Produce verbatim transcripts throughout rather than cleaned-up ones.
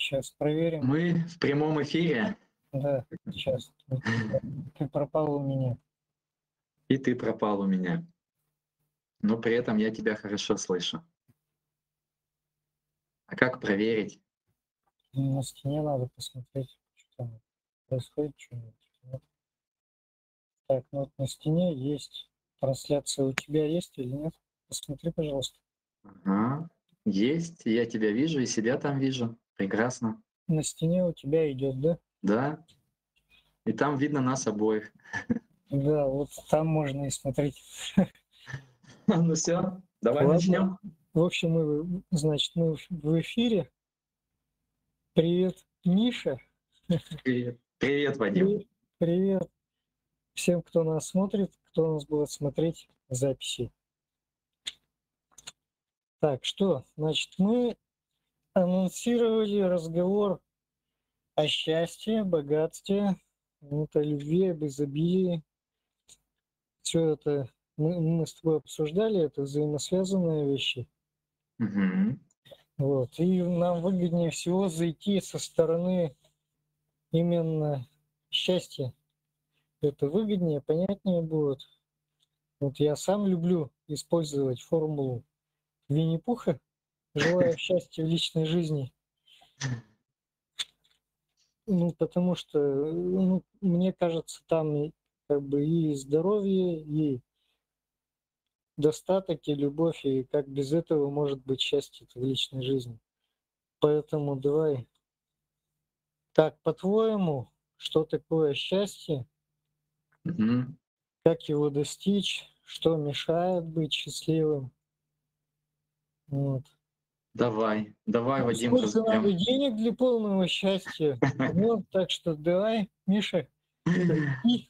Сейчас проверим. Мы в прямом эфире. Да, сейчас. Ты пропал у меня. И ты пропал у меня. Но при этом я тебя хорошо слышу. А как проверить? На стене надо посмотреть, что там происходит, что-нибудь. Нет. Так, ну вот на стене есть трансляция. У тебя есть или нет? Посмотри, пожалуйста. Ага. Есть, я тебя вижу и себя там вижу. Прекрасно. На стене у тебя идет, да? Да. И там видно нас обоих. Да, вот там можно и смотреть. Ну все, давай Ладно. начнем. В общем, мы, значит, мы в эфире. Привет, Миша. Привет, Привет, Вадим. Привет всем, кто нас смотрит, кто нас будет смотреть в записи. Так, что, значит, мы анонсировали разговор о счастье, богатстве, вот, о любви, об изобилии. Все это мы, мы с тобой обсуждали, это взаимосвязанные вещи. Угу. Вот. И нам выгоднее всего зайти со стороны именно счастья. Это выгоднее, понятнее будет. Вот я сам люблю использовать формулу Винни-Пуха. Желаю счастья в личной жизни. Ну, потому что, ну, мне кажется, там и, как бы и здоровье, и достаток, и любовь, и как без этого может быть счастье в личной жизни. Поэтому давай. Так, по-твоему, что такое счастье? Угу. Как его достичь? Что мешает быть счастливым? Вот. Давай, давай, Ну, Вадим, сколько надо разберем. денег для полного счастья? Вот, так что давай, Миша. И...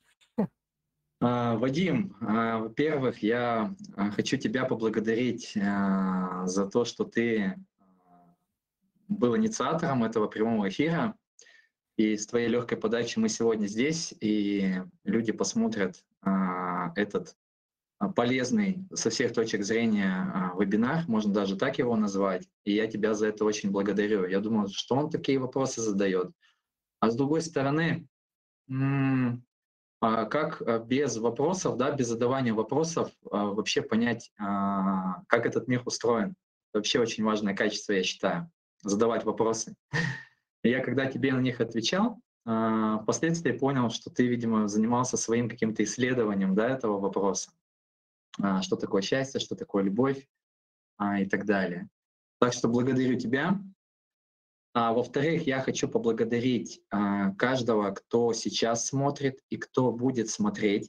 А, Вадим, а, во-первых, я а, хочу тебя поблагодарить а, за то, что ты а, был инициатором этого прямого эфира. И с твоей легкой подачи мы сегодня здесь, и люди посмотрят а, этот а, полезный со всех точек зрения а, вебинар, можно даже так его назвать. И я тебя за это очень благодарю. Я думаю, что он такие вопросы задает. А с другой стороны, м, а как а, без вопросов, да, без задавания вопросов а, вообще понять, а, как этот мир устроен? Вообще очень важное качество, я считаю, задавать вопросы. И я когда тебе на них отвечал, а, впоследствии понял, что ты, видимо, занимался своим каким-то исследованием, да, этого вопроса. А, Что такое счастье, что такое любовь а, и так далее. Так что благодарю тебя. А во-вторых, я хочу поблагодарить а, каждого, кто сейчас смотрит и кто будет смотреть.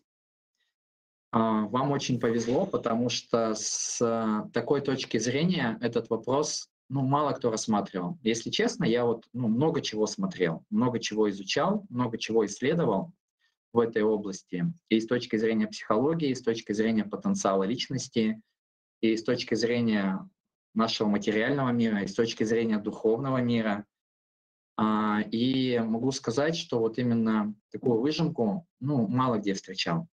А, Вам очень повезло, потому что с а, такой точки зрения этот вопрос, ну, мало кто рассматривал. Если честно, я вот ну, много чего смотрел, много чего изучал, много чего исследовал в этой области. И с точки зрения психологии, и с точки зрения потенциала личности, и с точки зрения нашего материального мира, и с точки зрения духовного мира. А, И могу сказать, что вот именно такую выжимку ну, мало где встречал.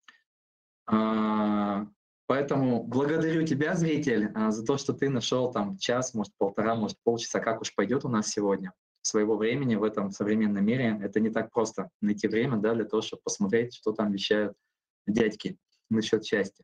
А, Поэтому благодарю тебя, зритель, а, за то, что ты нашел там час, может полтора, может полчаса, как уж пойдет у нас сегодня, своего времени в этом современном мире. Это не так просто найти время, да, для того, чтобы посмотреть, что там вещают дядьки насчет счастья.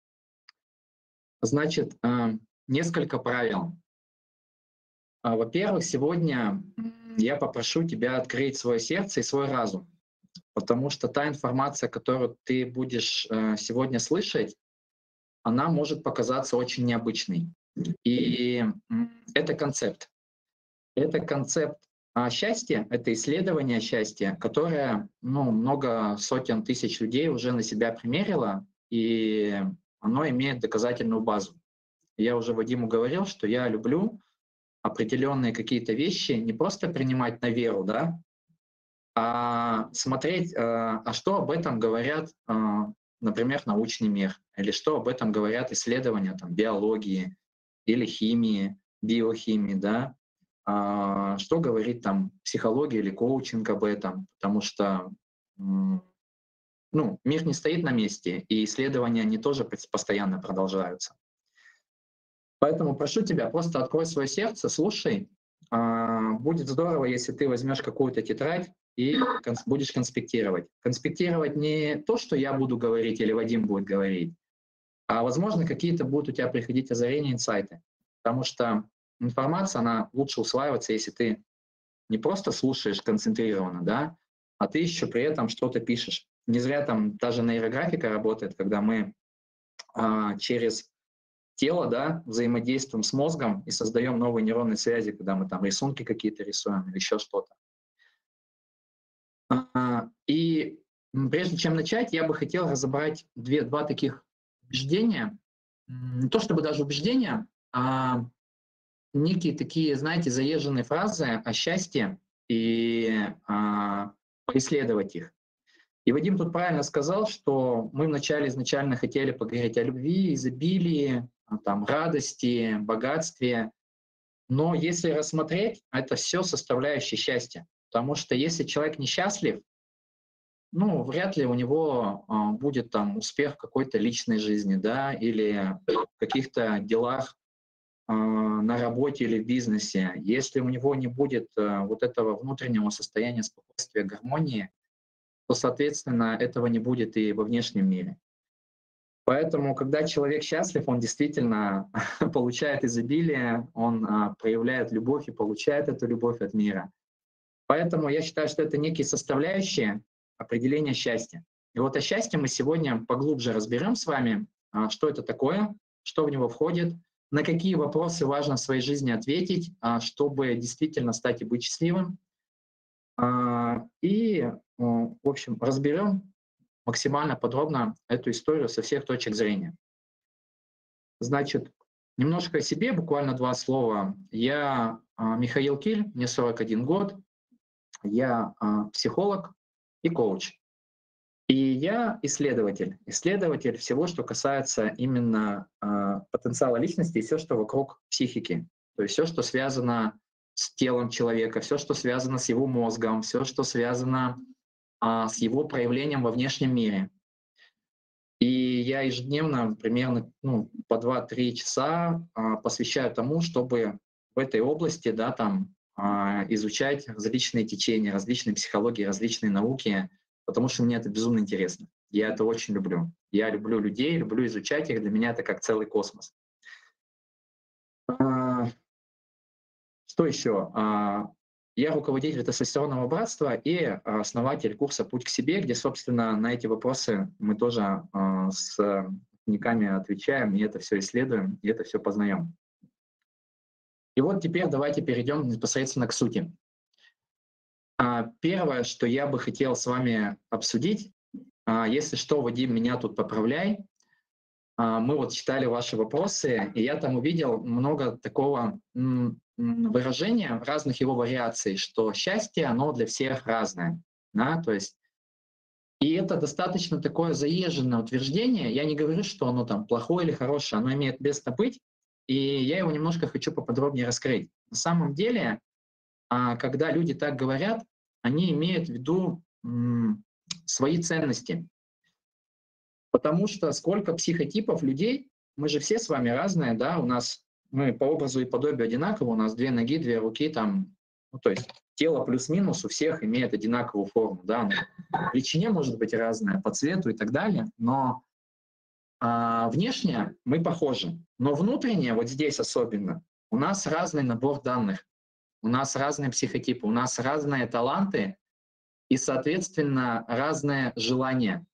Значит, а, несколько правил. А, Во-первых, сегодня м, я попрошу тебя открыть свое сердце и свой разум, потому что та информация, которую ты будешь э, сегодня слышать, она может показаться очень необычной. И м, это концепт. Это концепт а, счастья, это исследование счастья, которое ну, много сотен тысяч людей уже на себя примерило, и оно имеет доказательную базу. Я уже Вадиму говорил, что я люблю определенные какие-то вещи не просто принимать на веру, да, а смотреть, э, а что об этом говорят, э, например, научный мир, или что об этом говорят исследования там, биологии или химии, биохимии, да, а, что говорит там психология или коучинг об этом, потому что м, ну, мир не стоит на месте, и исследования они тоже пос- постоянно продолжаются. Поэтому прошу тебя, просто открой свое сердце, слушай, а, будет здорово, если ты возьмешь какую-то тетрадь и конс- будешь конспектировать. Конспектировать не то, что я буду говорить или Вадим будет говорить, а, возможно, какие-то будут у тебя приходить озарения, инсайты. Потому что информация, она лучше усваивается, если ты не просто слушаешь концентрированно, да, а ты еще при этом что-то пишешь. Не зря там даже нейрографика работает, когда мы а, через тело, да, взаимодействуем с мозгом и создаем новые нейронные связи, когда мы там рисунки какие-то рисуем или еще что-то. А, И м, прежде чем начать, я бы хотел разобрать две, два таких убеждения. М, Не то чтобы даже убеждения, а некие такие, знаете, заезженные фразы о счастье и а, поисследовать их. И Вадим тут правильно сказал, что мы вначале изначально хотели поговорить о любви, изобилии, а, там, радости, богатстве. Но если рассмотреть, это все составляющие счастья. Потому что если человек несчастлив, ну, вряд ли у него а, будет там успех в какой-то личной жизни, да, или в каких-то делах а, на работе или в бизнесе. Если у него не будет а, вот этого внутреннего состояния спокойствия, гармонии, то, соответственно, этого не будет и во внешнем мире. Поэтому, когда человек счастлив, он действительно получает изобилие, он а, проявляет любовь и получает эту любовь от мира. Поэтому я считаю, что это некие составляющие определения счастья. И вот о счастье мы сегодня поглубже разберем с вами, а, что это такое, что в него входит, на какие вопросы важно в своей жизни ответить, а, чтобы действительно стать и быть счастливым. А, И, э, в общем, разберем максимально подробно эту историю со всех точек зрения. Значит, немножко о себе, буквально два слова. Я а, Михаил Киль, мне сорок один год, я а, психолог и коуч. И я исследователь, исследователь всего, что касается именно а, потенциала личности и все, что вокруг психики. То есть все, что связано с телом человека, все, что связано с его мозгом, все, что связано а, с его проявлением во внешнем мире. И я ежедневно примерно ну, по два-три часа а, посвящаю тому, чтобы в этой области да, там, а, изучать различные течения, различные психологии, различные науки, потому что мне это безумно интересно. Я это очень люблю. Я люблю людей, люблю изучать их. Для меня это как целый космос. А, Что еще? А, Я руководитель тестостеронового братства и основатель курса «Путь к себе», где, собственно, на эти вопросы мы тоже а, с учениками отвечаем, и это все исследуем, и это все познаем. И вот теперь давайте перейдем непосредственно к сути. А, Первое, что я бы хотел с вами обсудить, а, если что, Вадим, меня тут поправляй. А, Мы вот читали ваши вопросы, и я там увидел много такого м, м, выражения, разных его вариаций, что счастье, оно для всех разное. Да? То есть, и это достаточно такое заезженное утверждение. Я не говорю, что оно там плохое или хорошее, оно имеет место быть, и я его немножко хочу поподробнее раскрыть. На самом деле, а, когда люди так говорят, они имеют в виду м, свои ценности. Потому что сколько психотипов людей, мы же все с вами разные, да, у нас мы по образу и подобию одинаково, у нас две ноги, две руки, там, ну, то есть тело плюс-минус у всех имеет одинаковую форму, да, оно по величине может быть разное, по цвету и так далее, но а, внешне мы похожи, но внутренне, вот здесь особенно, у нас разный набор данных, у нас разные психотипы, у нас разные таланты и, соответственно, разные желания.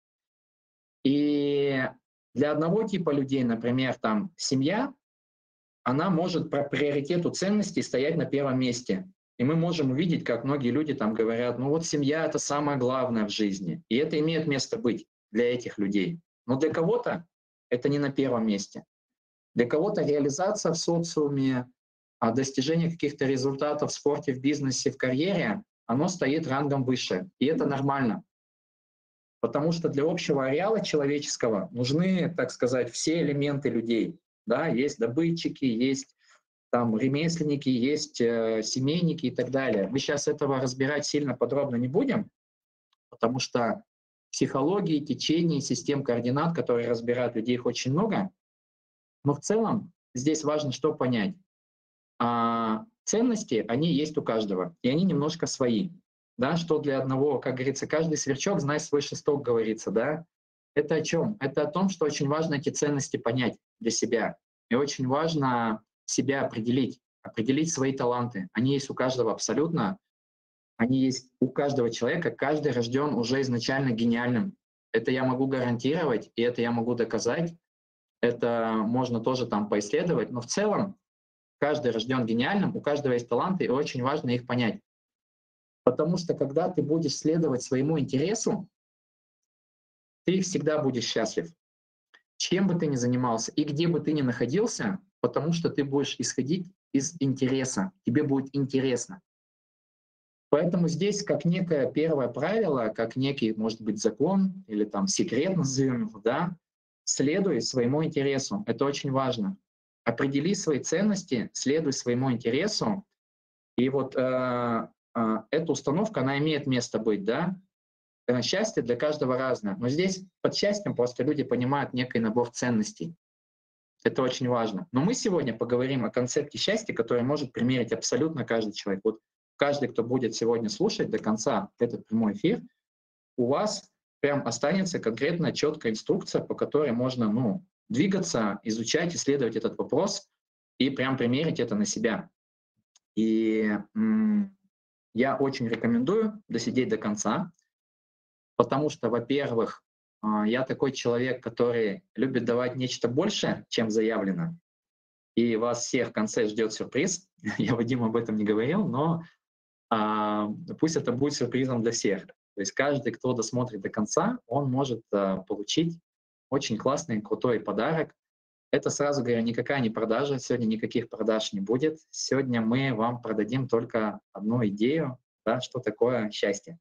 И для одного типа людей, например, там семья, она может по приоритету ценностей стоять на первом месте. И мы можем увидеть, как многие люди там говорят, ну вот семья — это самое главное в жизни. И это имеет место быть для этих людей. Но для кого-то это не на первом месте. Для кого-то реализация в социуме, а достижение каких-то результатов в спорте, в бизнесе, в карьере, оно стоит рангом выше. И это нормально. Потому что для общего ареала человеческого нужны, так сказать, все элементы людей. Да? Есть добытчики, есть там ремесленники, есть э, семейники и так далее. Мы сейчас этого разбирать сильно подробно не будем, потому что психологии, течений, систем координат, которые разбирают людей, их очень много. Но в целом здесь важно что понять. А, ценности, они есть у каждого, и они немножко свои. Да, что для одного, как говорится, каждый сверчок знает свой шесток, говорится, да. Это о чем? Это о том, что очень важно эти ценности понять для себя. И очень важно себя определить, определить свои таланты. Они есть у каждого абсолютно, они есть у каждого человека, каждый рожден уже изначально гениальным. Это я могу гарантировать, и это я могу доказать. Это можно тоже там поисследовать, но в целом каждый рожден гениальным, у каждого есть таланты, и очень важно их понять. Потому что когда ты будешь следовать своему интересу, ты всегда будешь счастлив. Чем бы ты ни занимался и где бы ты ни находился, потому что ты будешь исходить из интереса, тебе будет интересно. Поэтому здесь как некое первое правило, как некий, может быть, закон или там секрет, назовем его, да, следуй своему интересу. Это очень важно. Определи свои ценности, следуй своему интересу. И вот э, э, эта установка, она имеет место быть, да. Э, Счастье для каждого разное. Но здесь под счастьем просто люди понимают некий набор ценностей. Это очень важно. Но мы сегодня поговорим о концепте счастья, который может примерить абсолютно каждый человек. Вот каждый, кто будет сегодня слушать до конца этот прямой эфир, у вас прям останется конкретная четкая инструкция, по которой можно ну, двигаться, изучать, исследовать этот вопрос и прям примерить это на себя. И м, я очень рекомендую досидеть до конца, потому что, во-первых, а, я такой человек, который любит давать нечто большее, чем заявлено, и вас всех в конце ждет сюрприз. Я Вадиму об этом не говорил, но а, пусть это будет сюрпризом для всех. То есть каждый, кто досмотрит до конца, он может а, получить очень классный, крутой подарок. Это, сразу говоря, никакая не продажа, сегодня никаких продаж не будет. Сегодня мы вам продадим только одну идею, да, что такое счастье.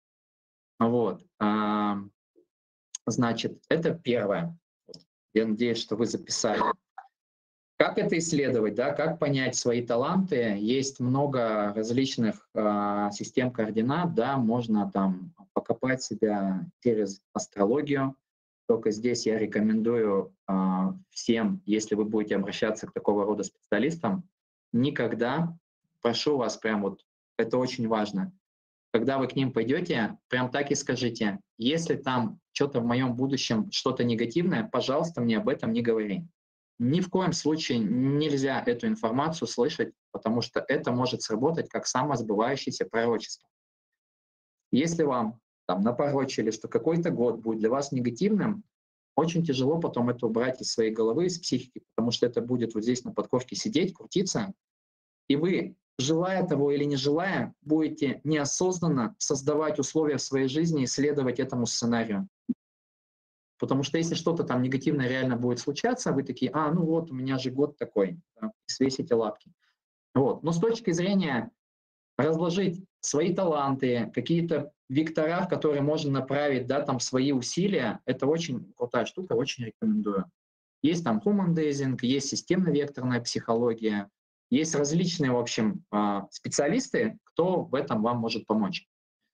Вот. А, значит, это первое. Я надеюсь, что вы записали. Как это исследовать, да, как понять свои таланты? Есть много различных э, систем координат, да, можно там покопать себя через астрологию. Только здесь я рекомендую э, всем, если вы будете обращаться к такого рода специалистам, никогда, прошу вас, прям вот, это очень важно, когда вы к ним пойдете, прям так и скажите, если там что-то в моем будущем, что-то негативное, пожалуйста, мне об этом не говори. Ни в коем случае нельзя эту информацию слышать, потому что это может сработать как самосбывающееся пророчество. Если вам там напророчили, что какой-то год будет для вас негативным, очень тяжело потом это убрать из своей головы, из психики, потому что это будет вот здесь на подковке сидеть, крутиться, и вы, желая того или не желая, будете неосознанно создавать условия в своей жизни и следовать этому сценарию. Потому что если что-то там негативное реально будет случаться, вы такие, а, ну вот, у меня же год такой, да, свесите лапки. Вот. Но с точки зрения разложить свои таланты, какие-то вектора, в которые можно направить, да, там свои усилия, это очень крутая штука, очень рекомендую. Есть там human dazing, есть системно-векторная психология, есть различные, в общем, специалисты, кто в этом вам может помочь.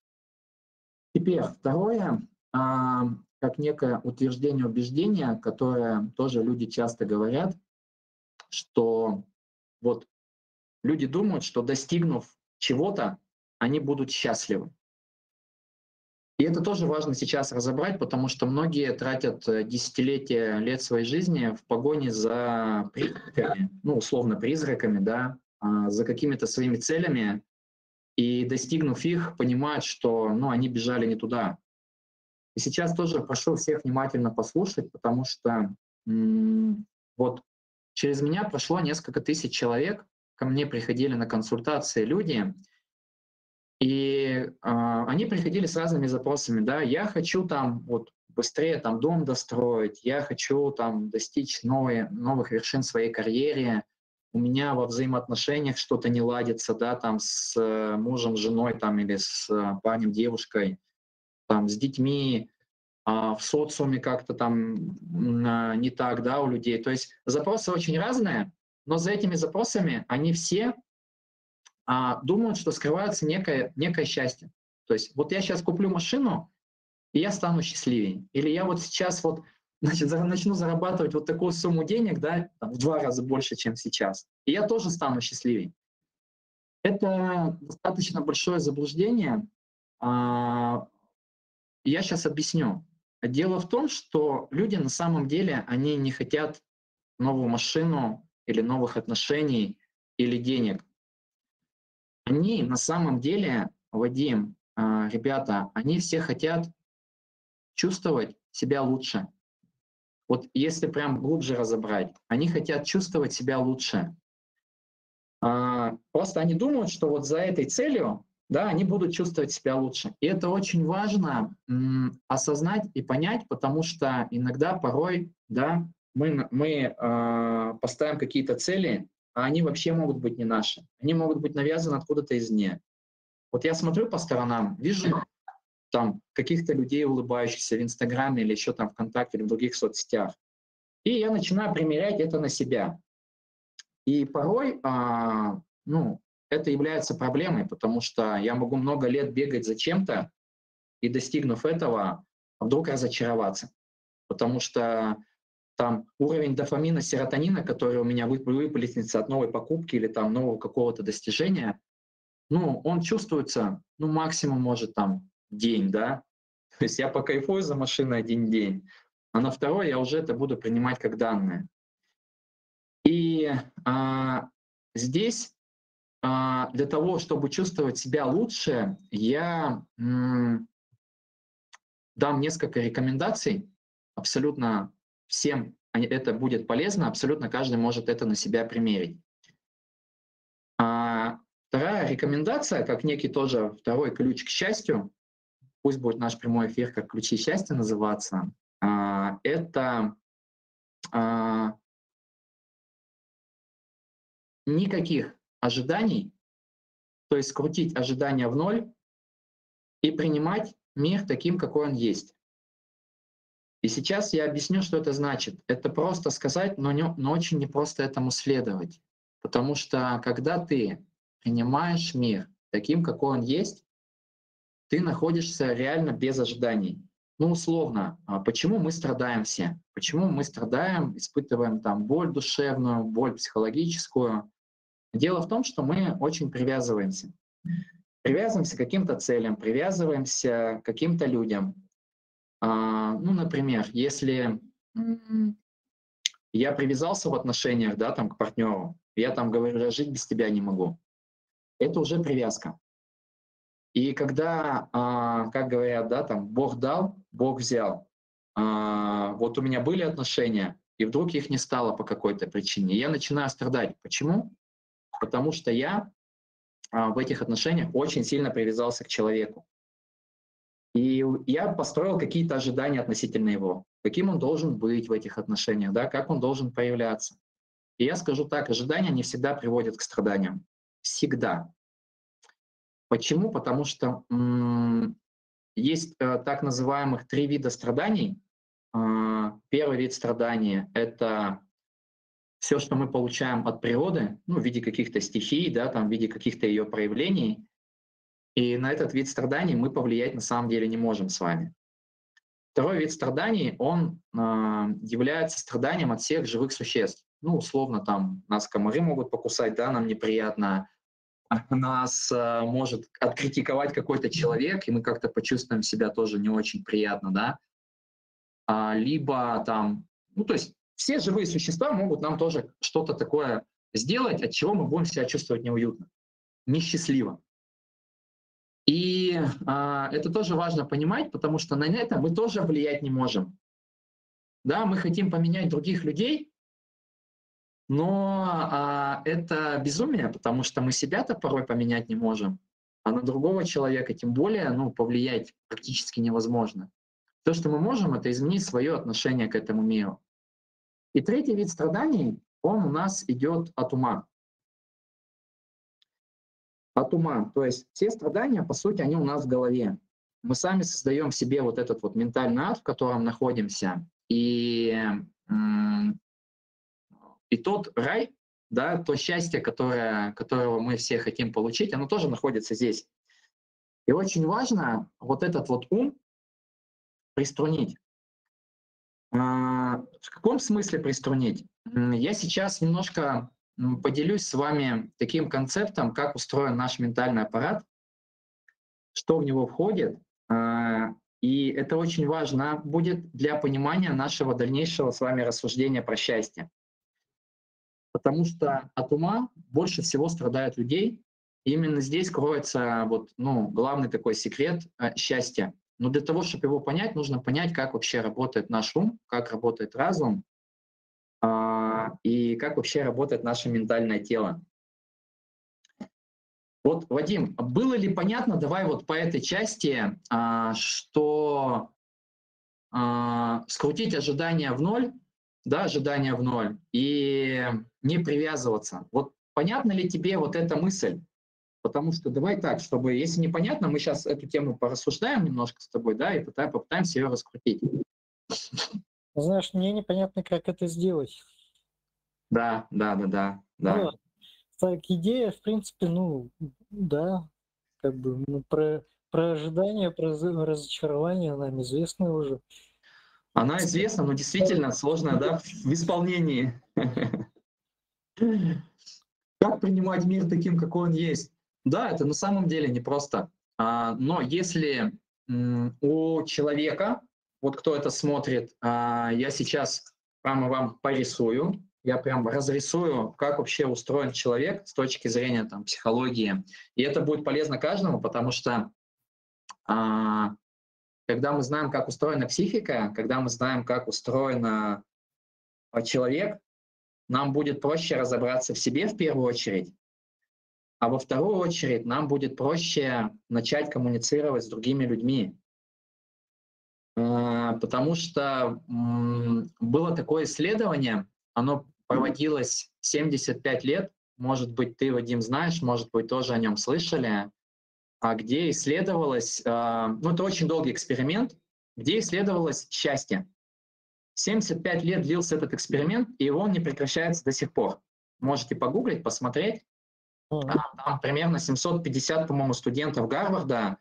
Теперь второе, как некое утверждение убеждения, которое тоже люди часто говорят, что вот люди думают, что достигнув чего-то, они будут счастливы. И это тоже важно сейчас разобрать, потому что многие тратят десятилетия лет своей жизни в погоне за призраками, ну, условно призраками, да, за какими-то своими целями, и достигнув их, понимают, что ну, они бежали не туда. И сейчас тоже прошу всех внимательно послушать, потому что м- вот через меня прошло несколько тысяч человек, ко мне приходили на консультации люди, и э, они приходили с разными запросами, да, я хочу там вот быстрее там дом достроить, я хочу там достичь новые, новых вершин в своей карьере, у меня во взаимоотношениях что-то не ладится, да, там с э, мужем, женой там или с э, парнем, девушкой, там с детьми, а в социуме как-то там м, не так, да, у людей. То есть запросы очень разные, но за этими запросами они все а, думают, что скрывается некое, некое счастье. То есть вот я сейчас куплю машину, и я стану счастливее. Или я вот сейчас вот значит, за- начну зарабатывать вот такую сумму денег, да, там, в два раза больше, чем сейчас. И я тоже стану счастливее. Это достаточно большое заблуждение. А, Я сейчас объясню. Дело в том, что люди на самом деле, они не хотят новую машину или новых отношений или денег. Они на самом деле, Вадим, а, ребята, они все хотят чувствовать себя лучше. Вот если прям глубже разобрать, они хотят чувствовать себя лучше. А, Просто они думают, что вот за этой целью, да, они будут чувствовать себя лучше. И это очень важно м, осознать и понять, потому что иногда, порой, да, мы, мы а, поставим какие-то цели, а они вообще могут быть не наши. Они могут быть навязаны откуда-то извне. Вот я смотрю по сторонам, вижу там каких-то людей, улыбающихся в Инстаграме или еще там ВКонтакте или в других соцсетях. И я начинаю примерять это на себя. И порой, а, ну, это является проблемой, потому что я могу много лет бегать за чем-то и, достигнув этого, вдруг разочароваться. Потому что там уровень дофамина, серотонина, который у меня вып- выплеснется от новой покупки или там нового какого-то достижения, ну, он чувствуется, ну, максимум, может, там день, да. То есть я покайфую за машиной один день, а на второй я уже это буду принимать как данное. И а, здесь а, для того, чтобы чувствовать себя лучше, я м, дам несколько рекомендаций. Абсолютно всем они- это будет полезно, абсолютно каждый может это на себя примерить. А, Вторая рекомендация, как некий тоже второй ключ к счастью, пусть будет наш прямой эфир как «Ключи счастья» называться, а, это а, никаких ожиданий, то есть скрутить ожидания в ноль и принимать мир таким, какой он есть. И сейчас я объясню, что это значит. Это просто сказать, но, не, но очень непросто этому следовать. Потому что когда ты принимаешь мир таким, какой он есть, ты находишься реально без ожиданий. Ну, условно, а почему мы страдаем все? Почему мы страдаем, испытываем там боль душевную, боль психологическую? Дело в том, что мы очень привязываемся. Привязываемся к каким-то целям, привязываемся к каким-то людям. А, Ну, например, если м, я привязался в отношениях, да, там, к партнеру, я там говорю, я жить без тебя не могу. Это уже привязка. И когда, а, как говорят, да, там, Бог дал, Бог взял. А, Вот у меня были отношения, и вдруг их не стало по какой-то причине. И я начинаю страдать. Почему? Потому что я а, в этих отношениях очень сильно привязался к человеку. И я построил какие-то ожидания относительно его, каким он должен быть в этих отношениях, да, как он должен проявляться. И я скажу так, ожидания не всегда приводят к страданиям. Всегда. Почему? Потому что м, есть э, так называемых три вида страданий. А, Первый вид страдания — это все, что мы получаем от природы, ну, в виде каких-то стихий, да, там, в виде каких-то ее проявлений. И на этот вид страданий мы повлиять на самом деле не можем с вами. Второй вид страданий, он а, является страданием от всех живых существ. Ну, условно, там нас комары могут покусать, да, нам неприятно, нас а, может откритиковать какой-то человек, и мы как-то почувствуем себя тоже не очень приятно, да. А, либо там, ну, то есть все живые существа могут нам тоже что-то такое сделать, от чего мы будем себя чувствовать неуютно, несчастливо. И а, это тоже важно понимать, потому что на это мы тоже влиять не можем. Да, мы хотим поменять других людей, но а, это безумие, потому что мы себя-то порой поменять не можем, а на другого человека тем более, ну, повлиять практически невозможно. То, что мы можем, это изменить свое отношение к этому миру. И третий вид страданий, он у нас идет от ума. От ума. То есть все страдания, по сути, они у нас в голове. Мы сами создаем себе вот этот вот ментальный ад, в котором находимся. И, м, и тот рай, да, то счастье, которое, которого мы все хотим получить, оно тоже находится здесь. И очень важно вот этот вот ум приструнить. А, В каком смысле приструнить? М, Я сейчас немножко м, поделюсь с вами таким концептом, как устроен наш ментальный аппарат, что в него входит. А, И это очень важно будет для понимания нашего дальнейшего с вами рассуждения про счастье. Потому что от ума больше всего страдают людей. И именно здесь кроется вот, ну, главный такой секрет э, счастья. Но для того, чтобы его понять, нужно понять, как вообще работает наш ум, как работает разум, а, и как вообще работает наше ментальное тело. Вот, Вадим, было ли понятно, давай вот по этой части, а, что а, скрутить ожидания в ноль, да, ожидания в ноль, и не привязываться. Вот понятна ли тебе вот эта мысль? Потому что давай так, чтобы, если непонятно, мы сейчас эту тему порассуждаем немножко с тобой, да, и пытаем, попытаемся ее раскрутить. Знаешь, мне непонятно, как это сделать. Да, да, да, да, да. Ну, так, идея, в принципе, ну, да, как бы ну, про, про ожидания, про раз- разочарование нам известно уже. Она известна, но действительно сложная, да, в исполнении. Как принимать мир таким, какой он есть? Да, это на самом деле непросто. А, Но если м, у человека, вот кто это смотрит, а, я сейчас прямо вам порисую, я прям разрисую, как вообще устроен человек с точки зрения там, психологии. И это будет полезно каждому, потому что а, когда мы знаем, как устроена психика, когда мы знаем, как устроен а, человек, нам будет проще разобраться в себе в первую очередь, а во вторую очередь нам будет проще начать коммуницировать с другими людьми. А, Потому что м, было такое исследование, оно проводилось семьдесят пять лет, может быть, ты, Вадим, знаешь, может быть, тоже о нем слышали, а где исследовалось, а, ну это очень долгий эксперимент, где исследовалось счастье. семьдесят пять лет длился этот эксперимент, и он не прекращается до сих пор. Можете погуглить, посмотреть. Мгм. А, Там примерно семьсот пятьдесят, по-моему, студентов Гарварда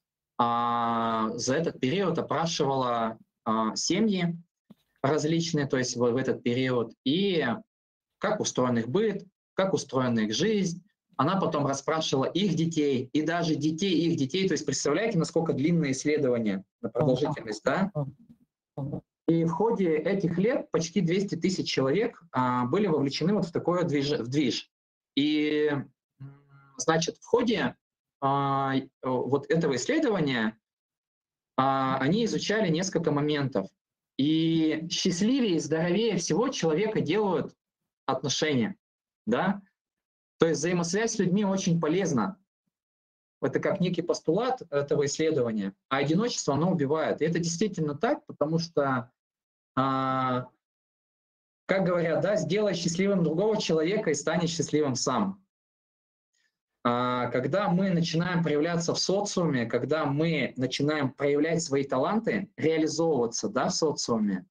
а, за этот период опрашивала а, семьи различные, то есть в, в этот период, и как устроен их быт, как устроена их жизнь. Она потом расспрашивала их детей и даже детей их детей. То есть представляете, насколько длинное исследование на Мгм. продолжительность, да? Мгм. И в ходе этих лет почти двести тысяч человек а, были вовлечены вот в такой движ, в движ. И, м, значит, в ходе а, вот этого исследования а, они изучали несколько моментов. И счастливее и здоровее всего человека делают отношения. Да? То есть взаимосвязь с людьми очень полезна. Это как некий постулат этого исследования. А одиночество, оно убивает. И это действительно так, потому что а, как говорят, да, сделай счастливым другого человека и станешь счастливым сам. А когда мы начинаем проявляться в социуме, когда мы начинаем проявлять свои таланты, реализовываться, да, в социуме,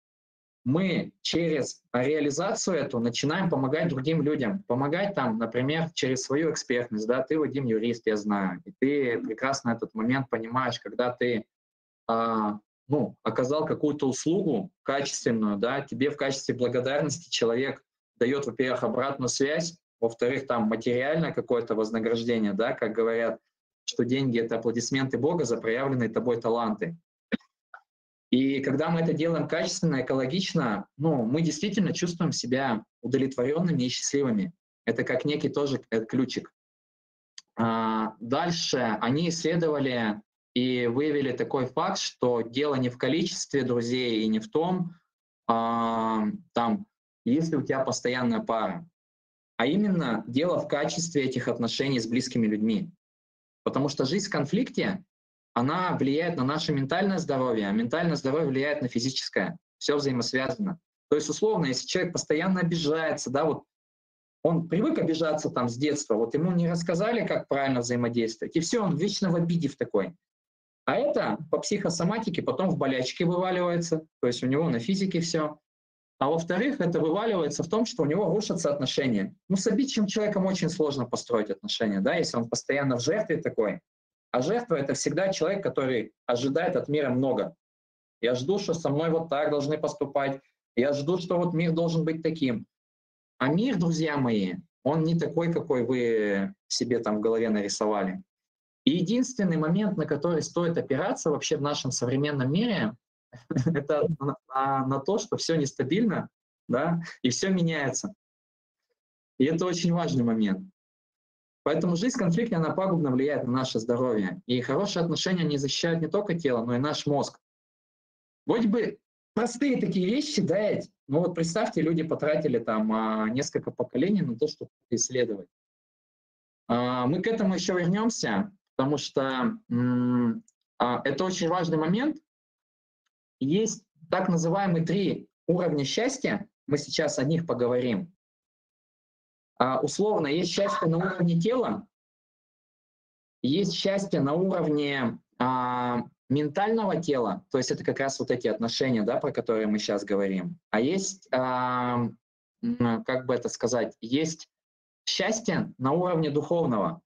мы через реализацию эту начинаем помогать другим людям. Помогать там, например, через свою экспертность. Да, ты, Вадим, юрист, я знаю. И ты прекрасно этот момент понимаешь, когда ты а, ну, оказал какую-то услугу качественную, да, тебе в качестве благодарности человек дает, во-первых, обратную связь, во-вторых, там материальное какое-то вознаграждение, да, как говорят, что деньги — это аплодисменты Бога за проявленные тобой таланты. И когда мы это делаем качественно, экологично, ну, мы действительно чувствуем себя удовлетворенными и счастливыми. Это как некий тоже э, ключик. А, Дальше они исследовали и выявили такой факт, что дело не в количестве друзей и не в том, а, там, есть ли у тебя постоянная пара, а именно дело в качестве этих отношений с близкими людьми. Потому что жизнь в конфликте, она влияет на наше ментальное здоровье, а ментальное здоровье влияет на физическое. Все взаимосвязано. То есть, условно, если человек постоянно обижается, да, вот он привык обижаться там с детства, вот ему не рассказали, как правильно взаимодействовать, и все, он вечно в обиде в такой. А это по психосоматике потом в болячке вываливается, то есть у него на физике все. А во-вторых, это вываливается в том, что у него рушатся отношения. Ну, с обидчивым человеком очень сложно построить отношения, да, если он постоянно в жертве такой. А жертва — это всегда человек, который ожидает от мира много. Я жду, что со мной вот так должны поступать, я жду, что вот мир должен быть таким. А мир, друзья мои, он не такой, какой вы себе там в голове нарисовали. И единственный момент, на который стоит опираться вообще в нашем современном мире, это на, на- на то, что все нестабильно, да, и все меняется. И это очень важный момент. Поэтому жизнь конфликтная, она пагубно влияет на наше здоровье. И хорошие отношения, они защищают не только тело, но и наш мозг. Вроде бы простые такие вещи, да, ведь? Ну вот представьте, люди потратили там а, несколько поколений на то, чтобы исследовать. А, Мы к этому еще вернемся, потому что м, а, это очень важный момент. Есть так называемые три уровня счастья. Мы сейчас о них поговорим. А, Условно, есть счастье на уровне тела, есть счастье на уровне а, ментального тела, то есть это как раз вот эти отношения, да, про которые мы сейчас говорим. А есть, а, м, как бы это сказать, есть счастье на уровне духовного.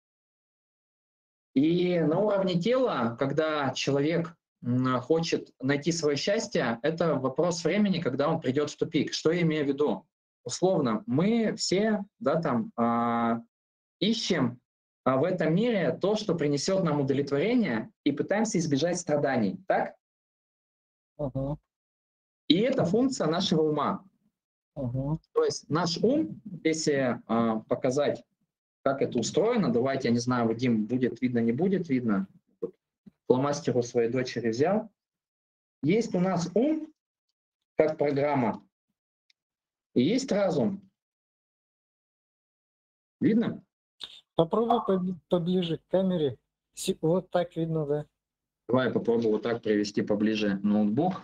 И на уровне тела, когда человек м, хочет найти свое счастье, это вопрос времени, когда он придет в тупик. Что я имею в виду? Условно, мы все, да, там, а, ищем а, в этом мире то, что принесет нам удовлетворение, и пытаемся избежать страданий. Так? Ага, И это функция нашего ума. ага. То есть наш ум, если а, показать, как это устроено, давайте, я не знаю, Вадим, будет видно, не будет видно. Тут фломастер у своей дочери взял. Есть у нас ум, как программа, и есть разум. Видно? Попробуй поб- поближе к камере. Си- Вот так видно, да. Давай я попробую вот так привести поближе ноутбук.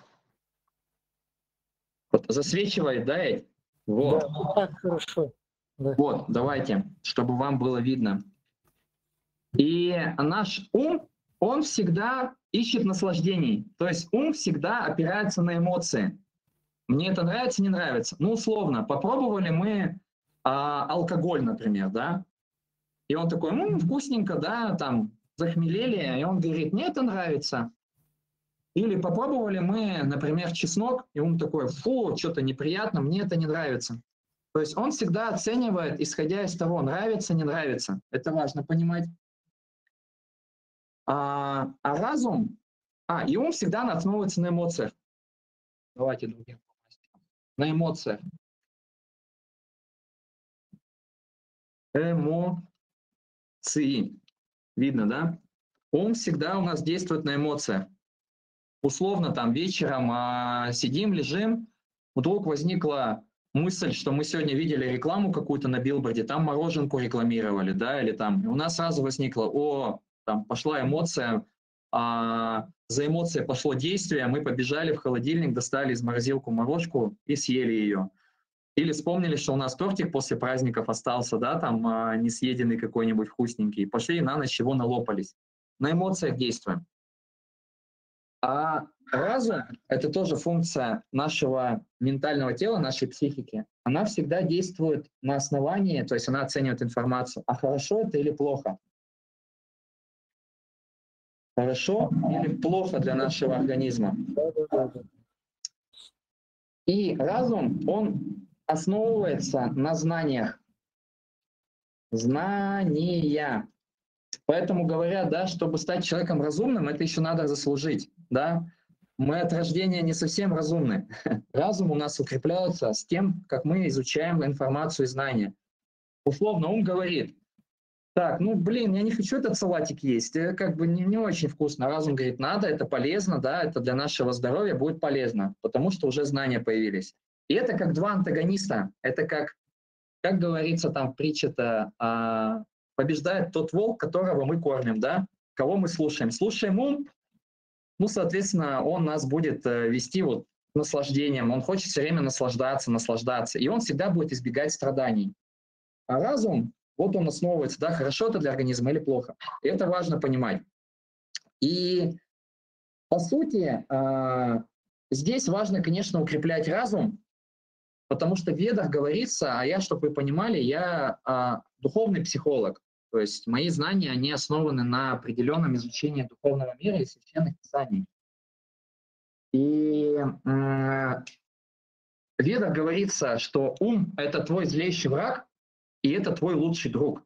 Вот засвечивает, да, Эдь? Да, Вот. вот так хорошо. Да. Вот, давайте, чтобы вам было видно. И наш ум, он всегда ищет наслаждений. То есть ум всегда опирается на эмоции. Мне это нравится, не нравится. Ну, условно, попробовали мы а, алкоголь, например, да? И он такой, ну, вкусненько, да, там, захмелели. И он говорит, мне это нравится. Или попробовали мы, например, чеснок, и он такой, фу, что-то неприятно, мне это не нравится. То есть он всегда оценивает, исходя из того, нравится, не нравится. Это важно понимать. А, а разум, а, и ум всегда основывается на эмоциях. Давайте другим. На эмоциях. Эмоции. Видно, да? Ум всегда у нас действует на эмоциях. Условно там вечером а, сидим, лежим, вдруг возникла мысль, что мы сегодня видели рекламу какую-то на билборде, там мороженку рекламировали, да, или там, и у нас сразу возникло, о, там пошла эмоция, а, за эмоцией пошло действие, мы побежали в холодильник, достали из морозилку морожку и съели ее. Или вспомнили, что у нас тортик после праздников остался, да, там а, не съеденный какой-нибудь вкусненький, пошли и на ночь его налопались. На эмоциях действуем. А разум — это тоже функция нашего ментального тела, нашей психики. Она всегда действует на основании, то есть она оценивает информацию, а хорошо это или плохо. Хорошо или плохо для нашего организма. Да, да, да, да. И разум, он основывается на знаниях. Знания. Поэтому говорят, да, чтобы стать человеком разумным, это еще надо заслужить, да. Мы от рождения не совсем разумны. Разум у нас укрепляется с тем, как мы изучаем информацию и знания. Условно ум говорит, так, ну блин, я не хочу этот салатик есть, это как бы не, не очень вкусно. Разум говорит, надо, это полезно, да, это для нашего здоровья будет полезно, потому что уже знания появились. И это как два антагониста, это как, как говорится там в притче-то, а, побеждает тот волк, которого мы кормим, да, кого мы слушаем. Слушаем ум, ну, соответственно, он нас будет э, вести вот к наслаждением, он хочет все время наслаждаться, наслаждаться, и он всегда будет избегать страданий. А разум, вот он основывается, да, хорошо это для организма или плохо. И это важно понимать. И по сути, э, здесь важно, конечно, укреплять разум, потому что в Ведах говорится, а я, чтобы вы понимали, я э, духовный психолог. То есть мои знания, они основаны на определенном изучении духовного мира и священных писаний. И э, В Ведах говорится, что ум — это твой злейший враг, и это твой лучший друг.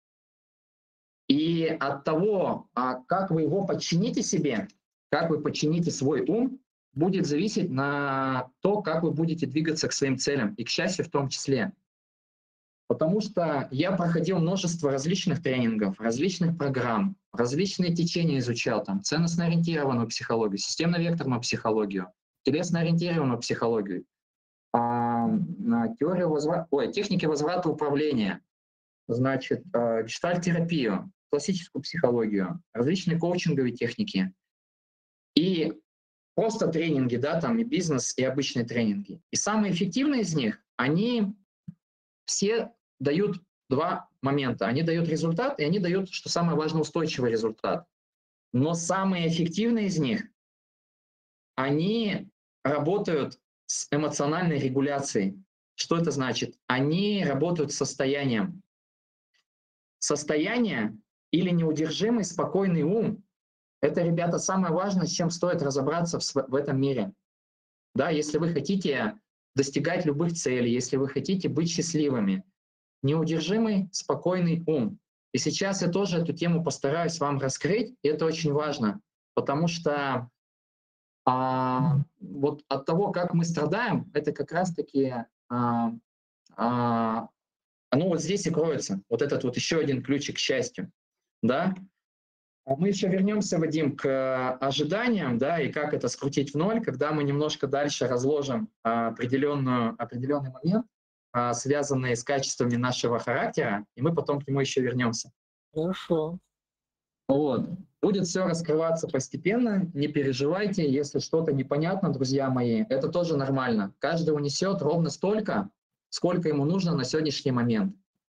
И от того, а, как вы его подчините себе, как вы подчините свой ум, будет зависеть на то, как вы будете двигаться к своим целям, и к счастью в том числе. Потому что я проходил множество различных тренингов, различных программ, различные течения изучал, там, ценностно-ориентированную психологию, системно-векторную психологию, телесно-ориентированную психологию, а, теорию возврата, ой, техники возврата управления, значит, а, гештальт-терапию, классическую психологию, различные коучинговые техники и просто тренинги, да, там и бизнес, и обычные тренинги. И самые эффективные из них, они все дают два момента. Они дают результат, и они дают, что самое важное, устойчивый результат. Но самые эффективные из них, они работают с эмоциональной регуляцией. Что это значит? Они работают с состоянием. Состояние или неудержимый спокойный ум — это, ребята, самое важное, с чем стоит разобраться в, в этом мире. Да, если вы хотите достигать любых целей, если вы хотите быть счастливыми, неудержимый спокойный ум. И сейчас я тоже эту тему постараюсь вам раскрыть, и это очень важно, потому что а, вот от того, как мы страдаем, это как раз-таки а, а, оно вот здесь и кроется, вот этот вот еще один ключик к счастью, да. А мы еще вернемся, Вадим, к ожиданиям, да, и как это скрутить в ноль, когда мы немножко дальше разложим определенную, определенный момент, связанный с качествами нашего характера, и мы потом к нему еще вернемся. Хорошо. Вот. Будет все раскрываться постепенно, не переживайте, если что-то непонятно, друзья мои, это тоже нормально. Каждый унесет ровно столько, сколько ему нужно на сегодняшний момент.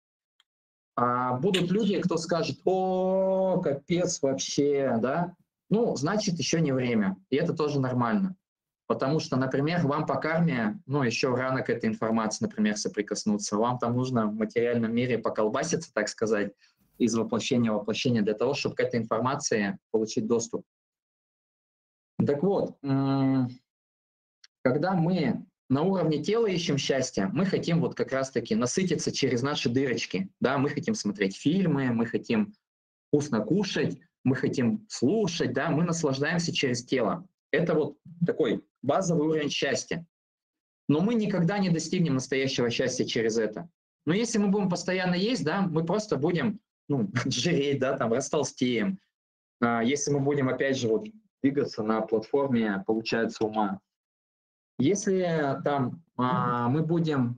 А будут люди, кто скажет: о, капец вообще, да? Ну, значит, еще не время. И это тоже нормально. Потому что, например, вам по карме, ну, еще рано к этой информации, например, соприкоснуться. Вам там нужно в материальном мире поколбаситься, так сказать, из воплощения в воплощение для того, чтобы к этой информации получить доступ. Так вот, когда мы на уровне тела ищем счастье, мы хотим вот как раз-таки насытиться через наши дырочки. Да? Мы хотим смотреть фильмы, мы хотим вкусно кушать, мы хотим слушать, да? Мы наслаждаемся через тело. Это вот такой базовый уровень счастья. Но мы никогда не достигнем настоящего счастья через это. Но если мы будем постоянно есть, да, мы просто будем ну, жиреть, да, там, растолстеем. А если мы будем, опять же, вот, двигаться на платформе, получается, ума. Если там а, мы будем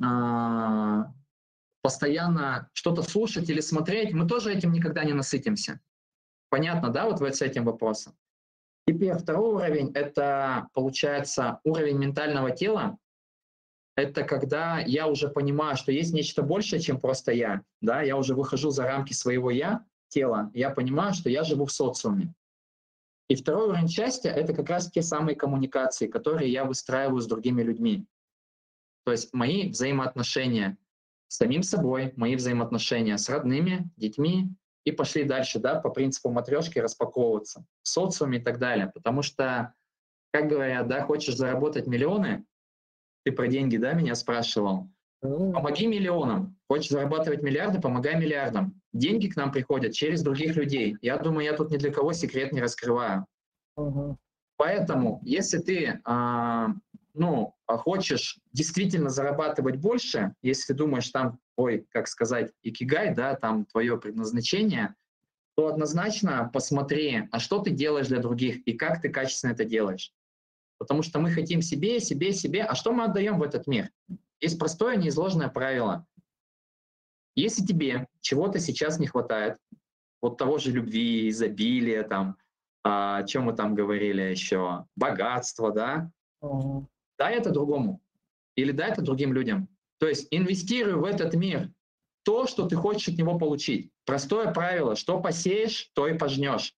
а, постоянно что-то слушать или смотреть, мы тоже этим никогда не насытимся. Понятно, да, вот с этим вопросом? Теперь второй уровень — это, получается, уровень ментального тела. Это когда я уже понимаю, что есть нечто большее, чем просто я. Да? Я уже выхожу за рамки своего «я», тела, я понимаю, что я живу в социуме. И второй уровень счастья — это как раз те самые коммуникации, которые я выстраиваю с другими людьми. То есть мои взаимоотношения с самим собой, мои взаимоотношения с родными, детьми, и пошли дальше, да, по принципу матрешки распаковываться, в социуме и так далее. Потому что, как говорят, да, хочешь заработать миллионы, ты про деньги, да, меня спрашивал, помоги миллионам. Хочешь зарабатывать миллиарды, помогай миллиардам. Деньги к нам приходят через других людей. Я думаю, я тут ни для кого секрет не раскрываю. Угу. Поэтому, если ты а, ну, хочешь действительно зарабатывать больше, если думаешь, там, ой, как сказать, икигай, да, там твое предназначение, то однозначно посмотри, а что ты делаешь для других и как ты качественно это делаешь. Потому что мы хотим себе, себе, себе. А что мы отдаем в этот мир? Есть простое, неизложное правило. Если тебе чего-то сейчас не хватает, вот того же любви, изобилия, там, о чем мы там говорили еще, богатства, да, Угу. дай это другому или дай это другим людям. То есть инвестируй в этот мир то, что ты хочешь от него получить. Простое правило, что посеешь, то и пожнешь.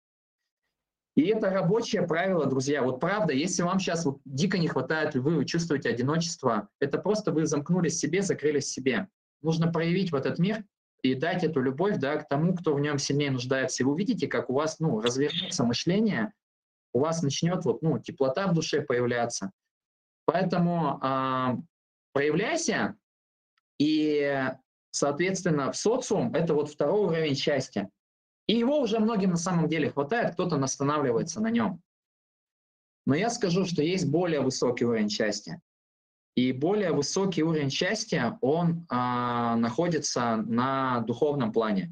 И это рабочее правило, друзья. Вот правда, если вам сейчас вот дико не хватает, вы чувствуете одиночество, это просто вы замкнулись в себе, закрылись в себе. Нужно проявить в этот мир и дать эту любовь, да, к тому, кто в нем сильнее нуждается. И вы увидите, как у вас ну, развернется мышление, у вас начнет вот, ну, теплота в душе появляться. Поэтому а, проявляйся, и, соответственно, в социум — это вот второй уровень счастья. И его уже многим на самом деле хватает, кто-то останавливается на нем. Но я скажу, что есть более высокий уровень счастья. И более высокий уровень счастья, он а, находится на духовном плане.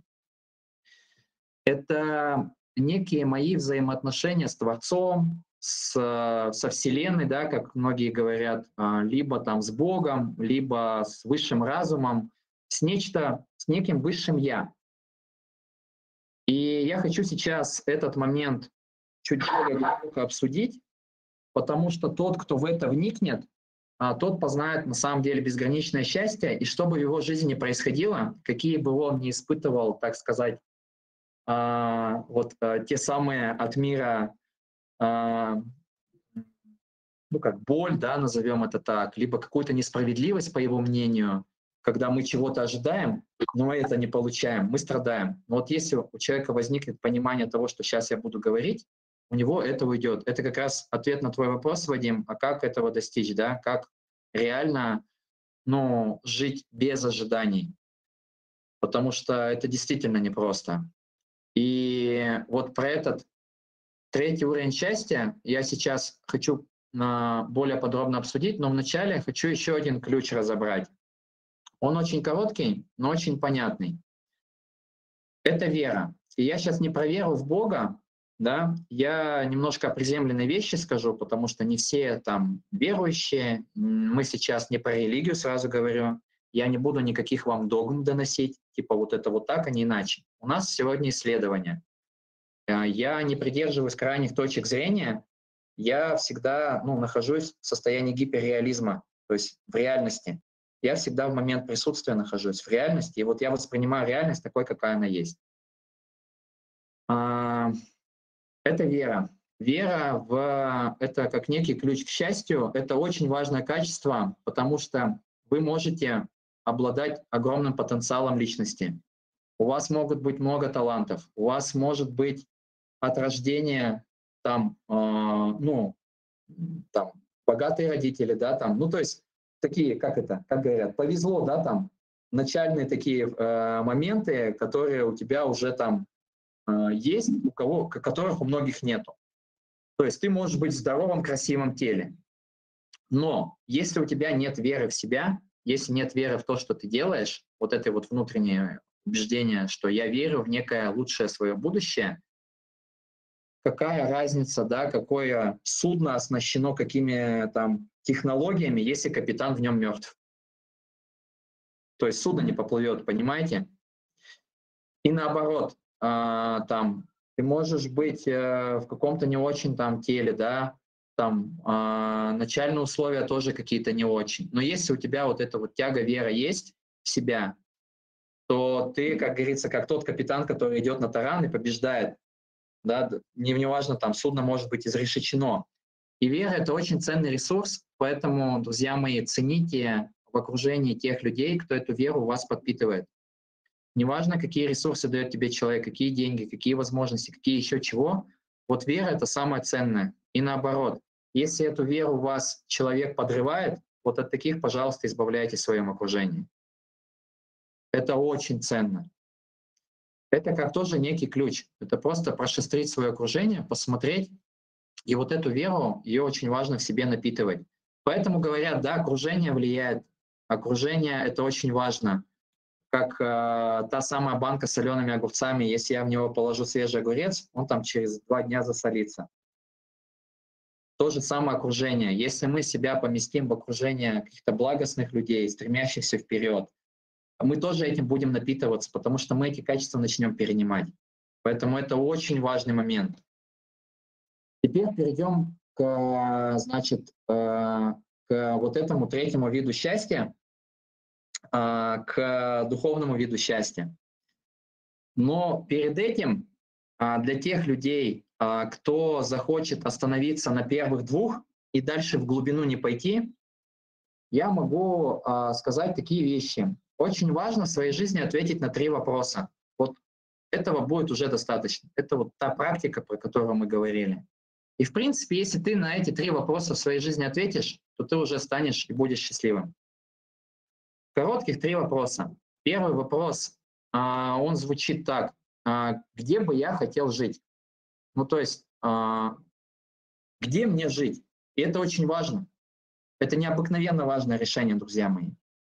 Это некие мои взаимоотношения с Творцом, с, со Вселенной, да, как многие говорят, а, либо там с Богом, либо с высшим разумом, с нечто, с неким высшим Я. И я хочу сейчас этот момент чуть более глубоко обсудить, потому что тот, кто в это вникнет, а, тот познает на самом деле безграничное счастье, и что бы в его жизни ни происходило, какие бы он ни испытывал, так сказать, а, вот а, те самые от мира, а, ну как боль, да, назовем это так, либо какую-то несправедливость, по его мнению, когда мы чего-то ожидаем, но мы это не получаем, мы страдаем. Но вот если у человека возникнет понимание того, что сейчас я буду говорить, у него это уйдет. Это как раз ответ на твой вопрос, Вадим, а как этого достичь, да, как реально, ну, жить без ожиданий, потому что это действительно непросто. И вот про этот третий уровень счастья я сейчас хочу а, более подробно обсудить, но вначале хочу еще один ключ разобрать. Он очень короткий, но очень понятный. Это вера. И я сейчас не про веру в Бога, да, я немножко о приземленной вещи скажу, потому что не все там верующие. Мы сейчас не про религию, сразу говорю. Я не буду никаких вам догм доносить, типа вот это вот так, а не иначе. У нас сегодня исследование. Я не придерживаюсь крайних точек зрения, я всегда ну, нахожусь в состоянии гиперреализма, то есть в реальности. Я всегда в момент присутствия нахожусь в реальности, и вот я воспринимаю реальность такой, какая она есть. Это вера. Вера в это как некий ключ к счастью. Это очень важное качество, потому что вы можете обладать огромным потенциалом личности. У вас могут быть много талантов, у вас может быть от рождения там, э, ну, там, богатые родители, да, там, ну, то есть такие, как это, как говорят, повезло, да, там, начальные такие э, моменты, которые у тебя уже там э, есть, у кого, которых у многих нету. То есть ты можешь быть в здоровом, красивом теле, но если у тебя нет веры в себя, если нет веры в то, что ты делаешь, вот это вот внутреннее убеждение, что я верю в некое лучшее свое будущее, какая разница, да, какое судно оснащено какими там технологиями, если капитан в нем мертв. То есть судно не поплывет, понимаете? И наоборот, а, там ты можешь быть э, в каком-то не очень там теле, да, там а, начальные условия тоже какие-то не очень. Но если у тебя вот эта вот тяга, вера есть в себя, то ты, как говорится, как тот капитан, который идет на таран и побеждает. Да, не, не важно, там судно может быть изрешечено. И вера — это очень ценный ресурс, поэтому, друзья мои, цените в окружении тех людей, кто эту веру у вас подпитывает. Неважно, какие ресурсы дает тебе человек, какие деньги, какие возможности, какие еще чего, вот вера — это самое ценное. И наоборот, если эту веру у вас человек подрывает, вот от таких, пожалуйста, избавляйтесь в своем окружении. Это очень ценно. Это как тоже некий ключ. Это просто прошестрить свое окружение, посмотреть, и вот эту веру, ее очень важно в себе напитывать. Поэтому говорят, да, окружение влияет. Окружение — это очень важно. Как э, та самая банка с солеными огурцами, если я в него положу свежий огурец, он там через два дня засолится. То же самое окружение. Если мы себя поместим в окружение каких-то благостных людей, стремящихся вперед, мы тоже этим будем напитываться, потому что мы эти качества начнем перенимать. Поэтому это очень важный момент. Теперь перейдем к, значит, к вот этому третьему виду счастья, к духовному виду счастья. Но перед этим для тех людей, кто захочет остановиться на первых двух и дальше в глубину не пойти, я могу сказать такие вещи. Очень важно в своей жизни ответить на три вопроса. Вот этого будет уже достаточно. Это вот та практика, про которую мы говорили. И, в принципе, если ты на эти три вопроса в своей жизни ответишь, то ты уже станешь и будешь счастливым. Коротких три вопроса. Первый вопрос, а, он звучит так. А, где бы я хотел жить? Ну, то есть, а, где мне жить? И это очень важно. Это необыкновенно важное решение, друзья мои.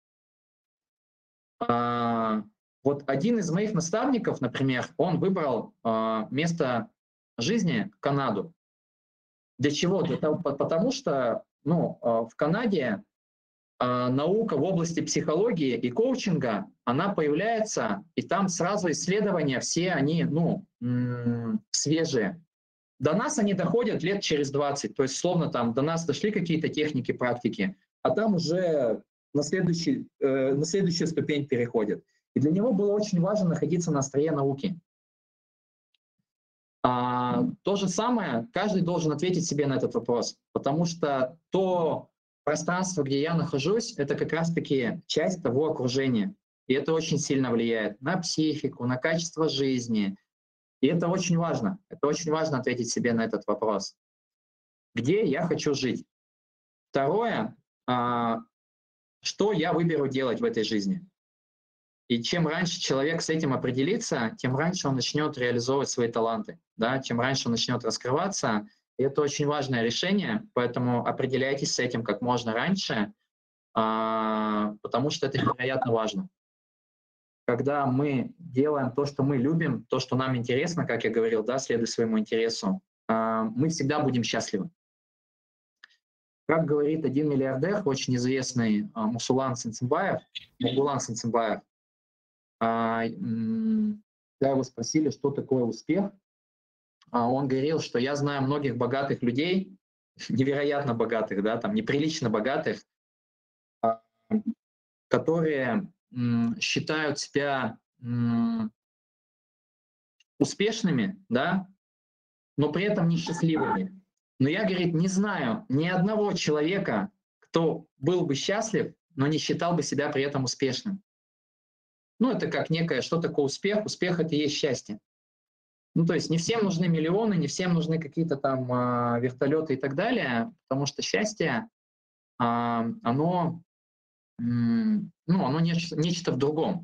А, вот один из моих наставников, например, он выбрал а, место жизни Канаду. Для чего? Для того, потому что ну, а, в Канаде а, наука в области психологии и коучинга, она появляется, и там сразу исследования, все они ну, м- свежие. До нас они доходят лет через двадцать, то есть словно там до нас дошли какие-то техники, практики, а там уже на, следующий, э, на следующую ступень переходят. И для него было очень важно находиться на острие науки. А, то же самое, каждый должен ответить себе на этот вопрос, потому что то пространство, где я нахожусь, это как раз-таки часть того окружения. И это очень сильно влияет на психику, на качество жизни. И это очень важно. Это очень важно ответить себе на этот вопрос. Где я хочу жить? Второе, а, что я выберу делать в этой жизни? И чем раньше человек с этим определится, тем раньше он начнет реализовывать свои таланты, да, чем раньше он начнет раскрываться. И это очень важное решение, поэтому определяйтесь с этим как можно раньше, а, потому что это невероятно важно. Когда мы делаем то, что мы любим, то, что нам интересно, как я говорил, да, следуя своему интересу, а, мы всегда будем счастливы. Как говорит один миллиардер, очень известный а, Мусулан Сенцебаев, Мугулан Сенцебаев, а, м, когда его спросили, что такое успех, а он говорил, что я знаю многих богатых людей, невероятно богатых, да, там неприлично богатых, а, которые м, считают себя м, успешными, да, но при этом несчастливыми. Но я, говорит, не знаю ни одного человека, кто был бы счастлив, но не считал бы себя при этом успешным. Ну, это как некое, что такое успех? Успех — это и есть счастье. Ну, то есть не всем нужны миллионы, не всем нужны какие-то там а, вертолеты и так далее, потому что счастье, а, оно, м, ну, оно нечто, нечто в другом.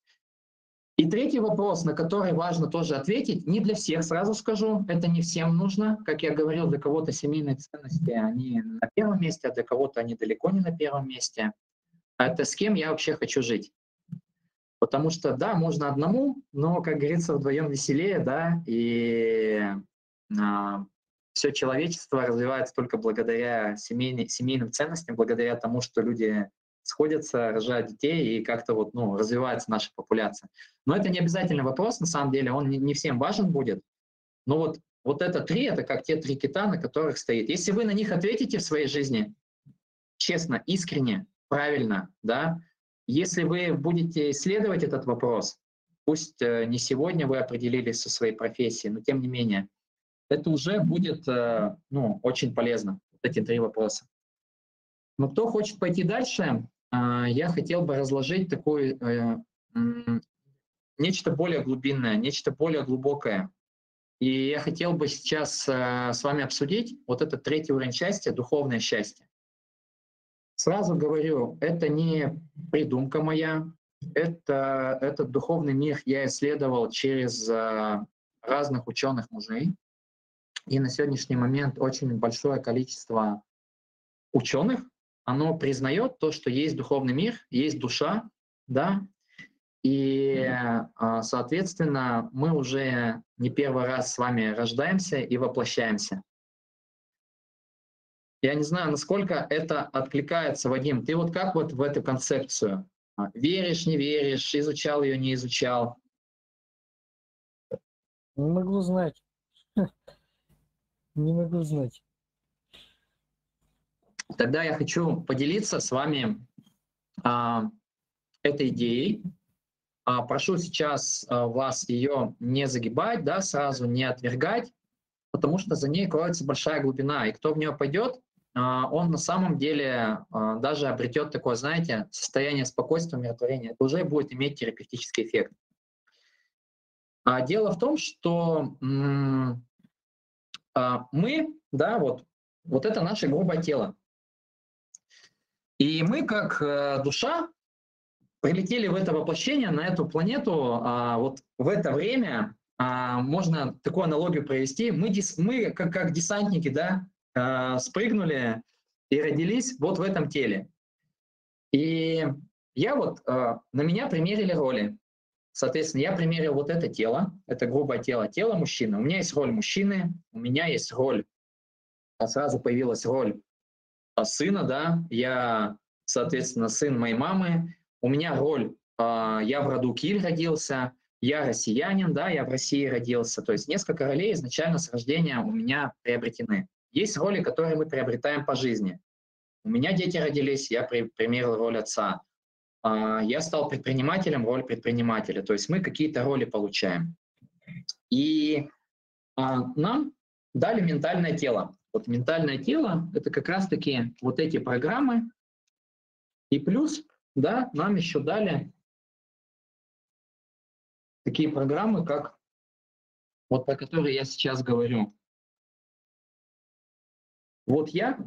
И третий вопрос, на который важно тоже ответить, не для всех, сразу скажу, это не всем нужно. Как я говорил, для кого-то семейные ценности, они на первом месте, а для кого-то они далеко не на первом месте. А это с кем я вообще хочу жить? Потому что, да, можно одному, но, как говорится, вдвоем веселее, да, и а, все человечество развивается только благодаря семейной, семейным ценностям, благодаря тому, что люди сходятся, рожают детей, и как-то вот, ну, развивается наша популяция. Но это не обязательный вопрос, на самом деле, он не, не всем важен будет. Но вот, вот это три, это как те три кита, на которых стоит. Если вы на них ответите в своей жизни честно, искренне, правильно, да, если вы будете исследовать этот вопрос, пусть э, не сегодня вы определились со своей профессией, но тем не менее, это уже будет э, ну, очень полезно, вот эти три вопроса. Но кто хочет пойти дальше, э, я хотел бы разложить такое э, м, нечто более глубинное, нечто более глубокое. И я хотел бы сейчас э, с вами обсудить вот этот третий уровень счастья, духовное счастье. Сразу говорю, это не придумка моя, это, этот духовный мир я исследовал через а, разных ученых мужей. И на сегодняшний момент очень большое количество ученых, оно признает то, что есть духовный мир, есть душа, да, и, а, соответственно, мы уже не первый раз с вами рождаемся и воплощаемся. Я не знаю, насколько это откликается, Вадим. Ты вот как вот в эту концепцию? А, Веришь, не веришь, изучал ее, не изучал? Не могу знать. Не могу знать. Тогда я хочу поделиться с вами а, этой идеей. А, прошу сейчас а, вас ее не загибать, да, сразу не отвергать, потому что за ней кроется большая глубина. И кто в нее пойдет, а, он на самом деле а, даже обретет такое, знаете, состояние спокойствия, умиротворения. Это уже будет иметь терапевтический эффект. А дело в том, что м, а, мы, да, вот, вот это наше грубое тело. И мы, как э, душа, прилетели в это воплощение, на эту планету, а, вот в это время, а, можно такую аналогию провести, мы, дес, мы как, как десантники, да, а, спрыгнули и родились вот в этом теле. И я вот, а, на меня примерили роли. Соответственно, я примерил вот это тело, это грубое тело, тело мужчины. У меня есть роль мужчины, у меня есть роль, а сразу появилась роль сына, да, я, соответственно, сын моей мамы, у меня роль, э, я в роду Киль родился, я россиянин, да, я в России родился, то есть несколько ролей изначально с рождения у меня приобретены. Есть роли, которые мы приобретаем по жизни. У меня дети родились, я при, примерил роль отца. Э, я стал предпринимателем, роль предпринимателя, то есть мы какие-то роли получаем. И э, нам дали ментальное тело. Вот ментальное тело — это как раз-таки вот эти программы. И плюс, да, нам еще дали такие программы, как вот про которые я сейчас говорю. Вот я,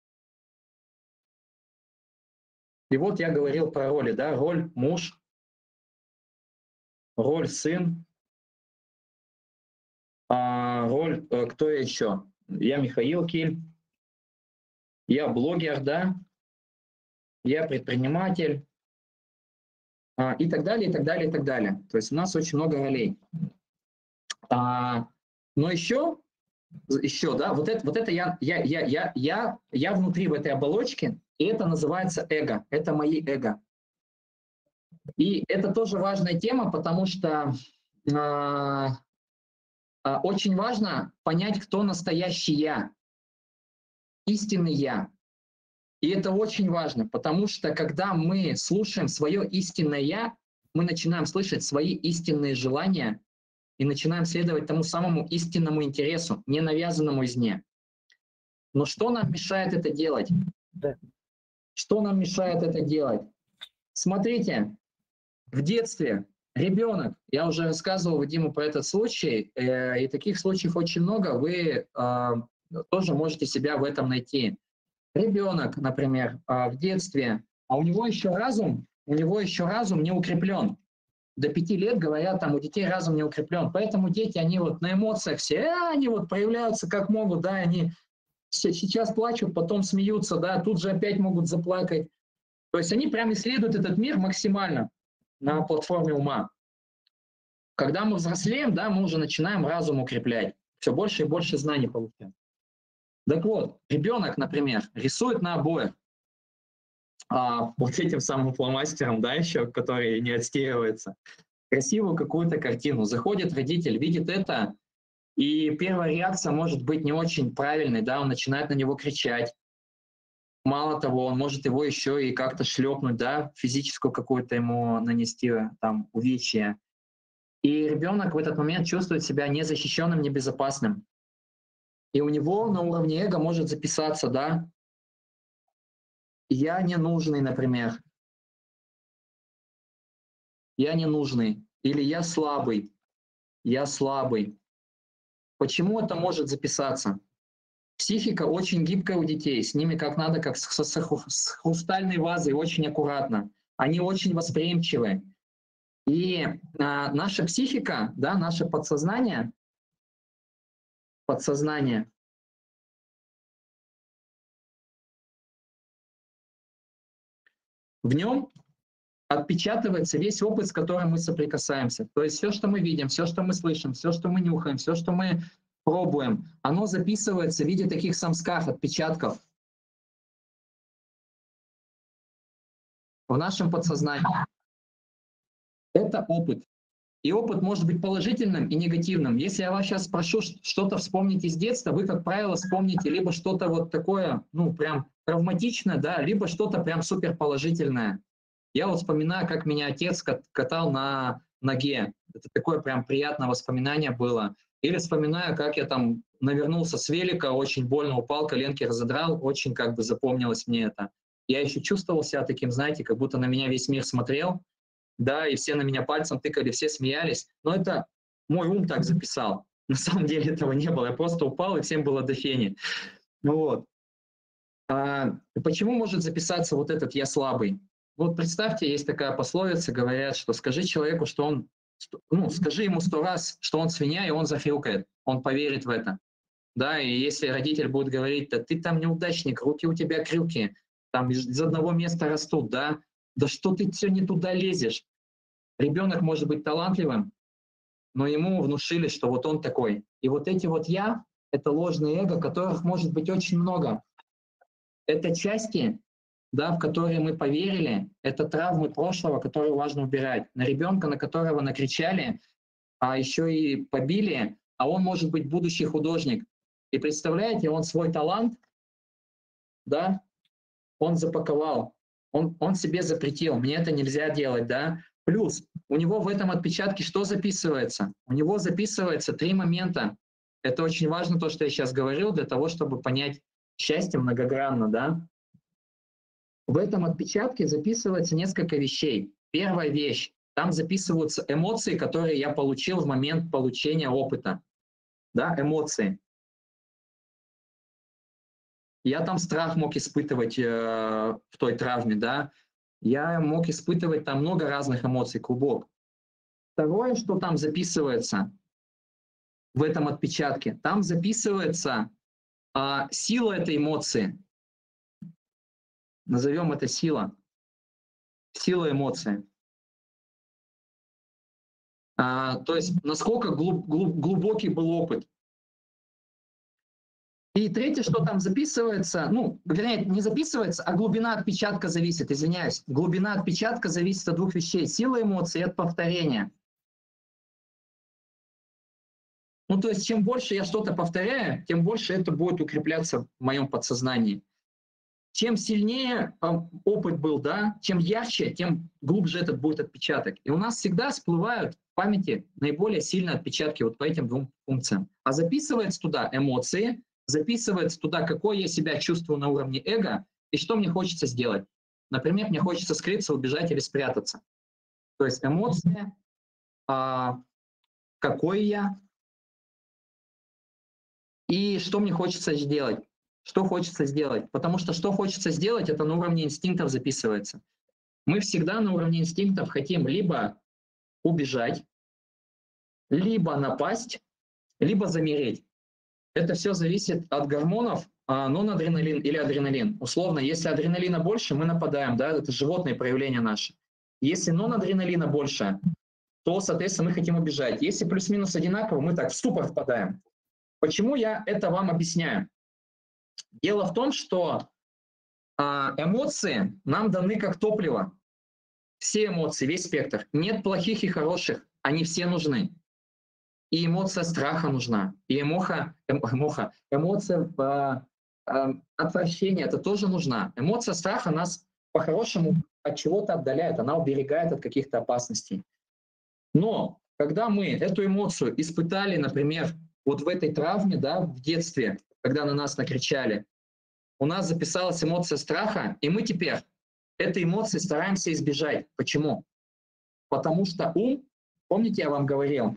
и вот я говорил про роли, да, роль муж, роль сын, а роль, кто я еще? Я Михаил Киль, я блогер, да, я предприниматель, а, и так далее, и так далее, и так далее. То есть у нас очень много ролей. А, но еще, еще, да, вот это, вот это я, я, я, я, я, я внутри в этой оболочке, и это называется эго, это мои эго. И это тоже важная тема, потому что э, э, очень важно понять, кто настоящий я, истинный я. И это очень важно, потому что когда мы слушаем свое истинное я, мы начинаем слышать свои истинные желания и начинаем следовать тому самому истинному интересу, не навязанному извне. Но что нам мешает это делать? Что нам мешает это делать? Смотрите, в детстве ребенок, я уже рассказывал Вадиму про этот случай, э, и таких случаев очень много, вы э, тоже можете себя в этом найти. Ребенок, например, э, в детстве, а у него еще разум, у него еще разум не укреплен. До пяти лет, говорят, там у детей разум не укреплен. Поэтому дети, они вот на эмоциях все, э, они вот проявляются как могут, да, они сейчас плачут, потом смеются, да, тут же опять могут заплакать. То есть они прям исследуют этот мир максимально на платформе ума. Когда мы взрослеем, да, мы уже начинаем разум укреплять, все больше и больше знаний получаем. Так вот, ребенок, например, рисует на обоях а, вот этим самым фломастером, да, еще, который не отстирывается, красивую какую-то картину. Заходит родитель, видит это, и первая реакция может быть не очень правильной, да, он начинает на него кричать. Мало того, он может его еще и как-то шлепнуть, да, физическую какую-то ему нанести там увечье. И ребенок в этот момент чувствует себя незащищенным, небезопасным. И у него на уровне эго может записаться, да, я ненужный, например. Я ненужный. Или я слабый. Я слабый. Почему это может записаться? Психика очень гибкая у детей, с ними как надо, как с, с, с хрустальной вазой, очень аккуратно. Они очень восприимчивы. И а, наша психика, да, наше подсознание, подсознание, в нем отпечатывается весь опыт, с которым мы соприкасаемся. То есть все, что мы видим, все, что мы слышим, все, что мы нюхаем, все, что мы пробуем, оно записывается в виде таких самскар, отпечатков в нашем подсознании. Это опыт. И опыт может быть положительным и негативным. Если я вас сейчас спрошу что-то вспомнить из детства, вы, как правило, вспомните либо что-то вот такое, ну, прям травматичное, да, либо что-то прям супер положительное. Я вот вспоминаю, как меня отец катал на ноге. Это такое прям приятное воспоминание было. Или вспоминаю, как я там навернулся с велика, очень больно упал, коленки разодрал, очень как бы запомнилось мне это. Я еще чувствовал себя таким, знаете, как будто на меня весь мир смотрел, да, и все на меня пальцем тыкали, все смеялись. Но это мой ум так записал. На самом деле этого не было. Я просто упал, и всем было до фени. Ну вот. А почему может записаться вот этот «я слабый»? Вот представьте, есть такая пословица, говорят, что скажи человеку, что он, ну, скажи ему сто раз, что он свинья, и он захрюкает, он поверит в это. Да, и если родитель будет говорить, да ты там неудачник, руки у тебя крюки, там из одного места растут, да, да что ты все не туда лезешь. Ребенок может быть талантливым, но ему внушили, что вот он такой. И вот эти вот «я» — это ложные эго, которых может быть очень много. Это части, да, в которые мы поверили, это травмы прошлого, которые важно убирать. На ребенка, на которого накричали, а еще и побили, а он может быть будущий художник. И представляете, он свой талант, да, он запаковал, он, он себе запретил, мне это нельзя делать, да. Плюс у него в этом отпечатке что записывается? У него записывается три момента. Это очень важно, то, что я сейчас говорил, для того, чтобы понять счастье многогранно, да. В этом отпечатке записывается несколько вещей. Первая вещь, там записываются эмоции, которые я получил в момент получения опыта, да, эмоции. Я там страх мог испытывать э, в той травме, да. Я мог испытывать там много разных эмоций, клубок. Второе, что там записывается в этом отпечатке, там записывается э, сила этой эмоции. Назовем это сила. Сила эмоции. А, то есть насколько глуб, глуб, глубокий был опыт. И третье, что там записывается, ну, вернее, не записывается, а глубина отпечатка зависит, извиняюсь. Глубина отпечатка зависит от двух вещей. Сила эмоций и от повторения. Ну, то есть чем больше я что-то повторяю, тем больше это будет укрепляться в моем подсознании. Чем сильнее э, опыт был, да, чем ярче, тем глубже этот будет отпечаток. И у нас всегда всплывают в памяти наиболее сильные отпечатки вот по этим двум функциям. А записывается туда эмоции, записывается туда, какой я себя чувствую на уровне эго и что мне хочется сделать. Например, мне хочется скрыться, убежать или спрятаться. То есть эмоция, а, какой я и что мне хочется сделать. Что хочется сделать? Потому что что хочется сделать, это на уровне инстинктов записывается. Мы всегда на уровне инстинктов хотим либо убежать, либо напасть, либо замереть. Это все зависит от гормонов, а, норадреналин или адреналин. Условно, если адреналина больше, мы нападаем, да, это животные проявления наши. Если норадреналина больше, то, соответственно, мы хотим убежать. Если плюс-минус одинаково, мы так в ступор впадаем. Почему я это вам объясняю? Дело в том, что а, эмоции нам даны как топливо. Все эмоции, весь спектр. Нет плохих и хороших, они все нужны. И эмоция страха нужна, и эмоха, эмоха, эмоция э, э, отвращения, это тоже нужна. Эмоция страха нас по-хорошему от чего-то отдаляет, она уберегает от каких-то опасностей. Но когда мы эту эмоцию испытали, например, вот в этой травме, да, в детстве, когда на нас накричали, у нас записалась эмоция страха, и мы теперь этой эмоции стараемся избежать. Почему? Потому что ум, помните, я вам говорил,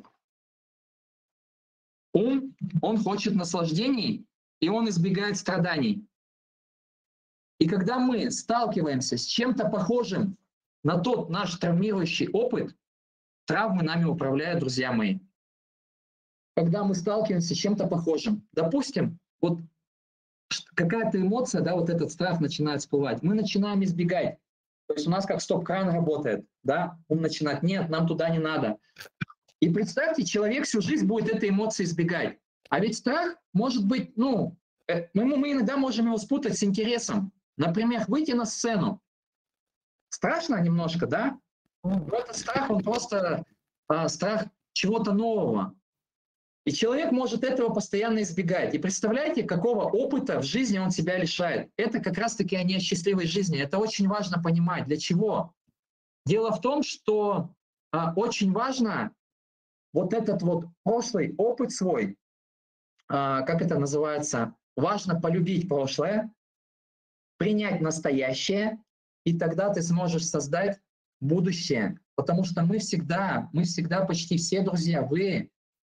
ум, он хочет наслаждений, и он избегает страданий. И когда мы сталкиваемся с чем-то похожим на тот наш травмирующий опыт, травмы нами управляют, друзья мои. Когда мы сталкиваемся с чем-то похожим, допустим, вот какая-то эмоция, да, вот этот страх начинает всплывать, мы начинаем избегать. То есть у нас как стоп-кран работает, да, ум начинает, нет, нам туда не надо. И представьте, человек всю жизнь будет этой эмоции избегать. А ведь страх может быть, ну, мы, мы иногда можем его спутать с интересом. Например, выйти на сцену. Страшно немножко, да? Но этот страх, он просто а, страх чего-то нового. И человек может этого постоянно избегать. И представляете, какого опыта в жизни он себя лишает. Это как раз-таки о несчастливой жизни. Это очень важно понимать. Для чего? Дело в том, что а, очень важно вот этот вот прошлый опыт свой, а, как это называется, важно полюбить прошлое, принять настоящее, и тогда ты сможешь создать будущее. Потому что мы всегда, мы всегда почти все, друзья, вы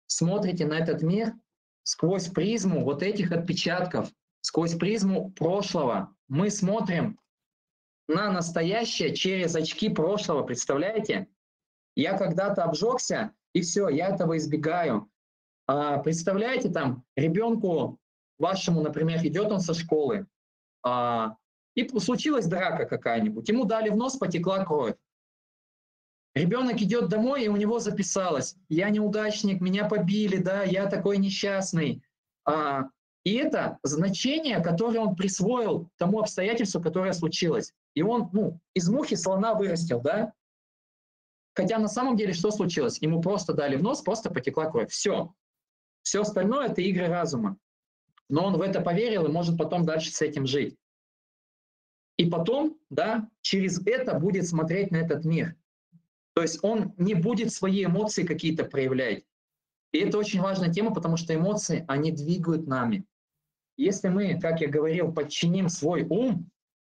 смотрите на этот мир сквозь призму вот этих отпечатков, сквозь призму прошлого. Мы смотрим на настоящее через очки прошлого, представляете? Я когда-то обжегся, и все, я этого избегаю. А, представляете, там, ребенку вашему, например, идет он со школы, а, и случилась драка какая-нибудь, ему дали в нос, потекла кровь. Ребенок идет домой, и у него записалось: я неудачник, меня побили, да, я такой несчастный. А, и это значение, которое он присвоил тому обстоятельству, которое случилось. И он, ну, из мухи слона вырастил, да? Хотя на самом деле что случилось? Ему просто дали в нос, просто потекла кровь. Все. Все остальное — это игры разума. Но он в это поверил и может потом дальше с этим жить. И потом, да, через это будет смотреть на этот мир. То есть он не будет свои эмоции какие-то проявлять. И это очень важная тема, потому что эмоции, они двигают нами. Если мы, как я говорил, подчиним свой ум,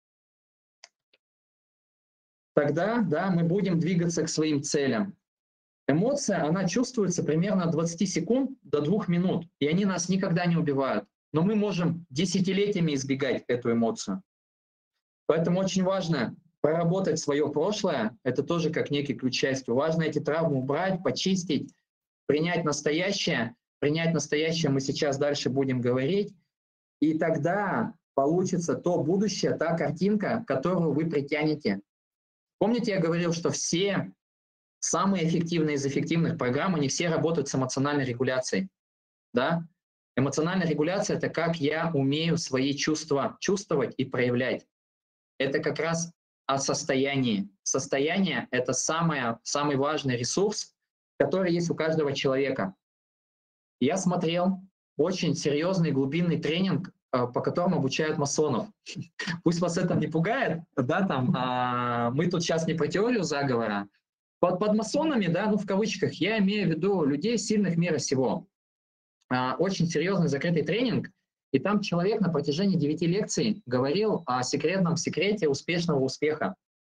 тогда, да, мы будем двигаться к своим целям. Эмоция, она чувствуется примерно от двадцати секунд до двух минут, и они нас никогда не убивают. Но мы можем десятилетиями избегать эту эмоцию. Поэтому очень важно проработать свое прошлое, это тоже как некий ключ к счастью. Важно эти травмы убрать, почистить, принять настоящее. Принять настоящее мы сейчас дальше будем говорить. И тогда получится то будущее, та картинка, которую вы притянете. Помните, я говорил, что все самые эффективные из эффективных программ, они все работают с эмоциональной регуляцией. Да? Эмоциональная регуляция — это как я умею свои чувства чувствовать и проявлять. Это как раз о состоянии. Состояние — это самое, самый важный ресурс, который есть у каждого человека. Я смотрел очень серьезный глубинный тренинг, по которому обучают масонов. Пусть вас это не пугает, да, там, а, мы тут сейчас не про теорию заговора. Под, под масонами, да, ну в кавычках, я имею в виду людей сильных мира сего. А, очень серьезный закрытый тренинг, и там человек на протяжении девяти лекций говорил о секретном секрете успешного успеха.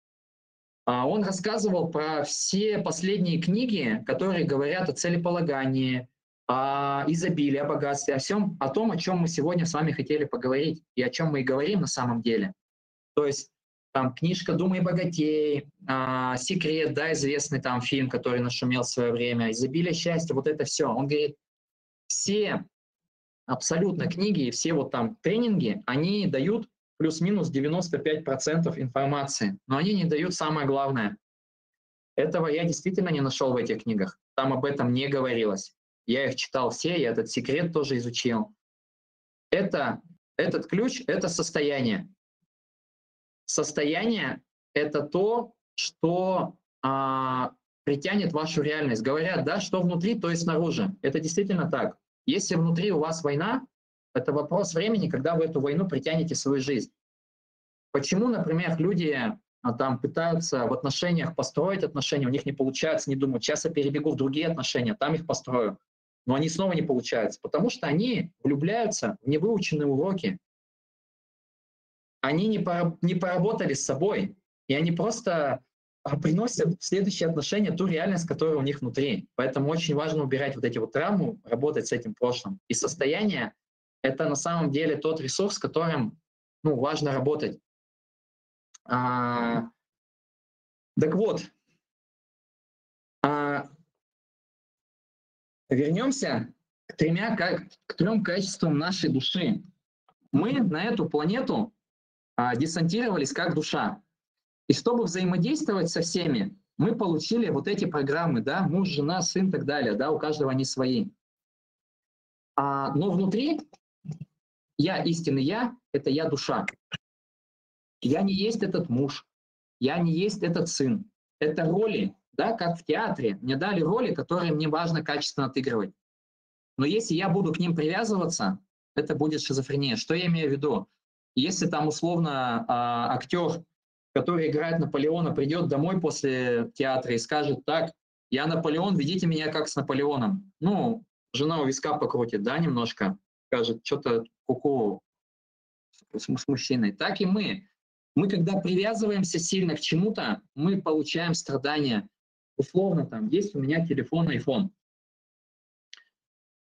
А, он рассказывал про все последние книги, которые говорят о целеполагании, о изобилии, о богатстве, о всем, о том, о чем мы сегодня с вами хотели поговорить, и о чем мы и говорим на самом деле. То есть там книжка «Думай богатей», а, «Секрет», да, известный там фильм, который нашумел в свое время, «Изобилие счастья», вот это все. Он говорит, все абсолютно книги и все вот там тренинги, они дают плюс-минус девяносто пять процентов информации, но они не дают самое главное. Этого я действительно не нашел в этих книгах. Там об этом не говорилось. Я их читал все, я этот секрет тоже изучил. Это, этот ключ — это состояние. Состояние — это то, что а, притянет вашу реальность. Говорят, да, что внутри, то и снаружи. Это действительно так. Если внутри у вас война, это вопрос времени, когда вы эту войну притянете в свою жизнь. Почему, например, люди а, там пытаются в отношениях построить отношения, у них не получается, не думают, сейчас я перебегу в другие отношения, там их построю. Но они снова не получаются, потому что они влюбляются в невыученные уроки. Они не, пора, не поработали с собой, и они просто приносят в следующие отношения ту реальность, которая у них внутри. Поэтому очень важно убирать вот эти вот травмы, работать с этим прошлым. И состояние — это на самом деле тот ресурс, с которым, ну, важно работать. А, так вот, а, вернемся к, тремя, к трем качествам нашей души. Мы на эту планету а, десантировались как душа. И чтобы взаимодействовать со всеми, мы получили вот эти программы, да, муж, жена, сын и так далее, да, у каждого они свои. А, но внутри я, истинный я, это я душа. Я не есть этот муж, я не есть этот сын. Это роли, да, как в театре. Мне дали роли, которые мне важно качественно отыгрывать. Но если я буду к ним привязываться, это будет шизофрения. Что я имею в виду? Если там условно а, актер, который играет Наполеона, придет домой после театра и скажет: так, я Наполеон, ведите меня как с Наполеоном. Ну, жена у виска покрутит, да, немножко, скажет, что-то куку с, с мужчиной. Так и мы. Мы, когда привязываемся сильно к чему-то, мы получаем страдания. Условно, там, есть у меня телефон iPhone.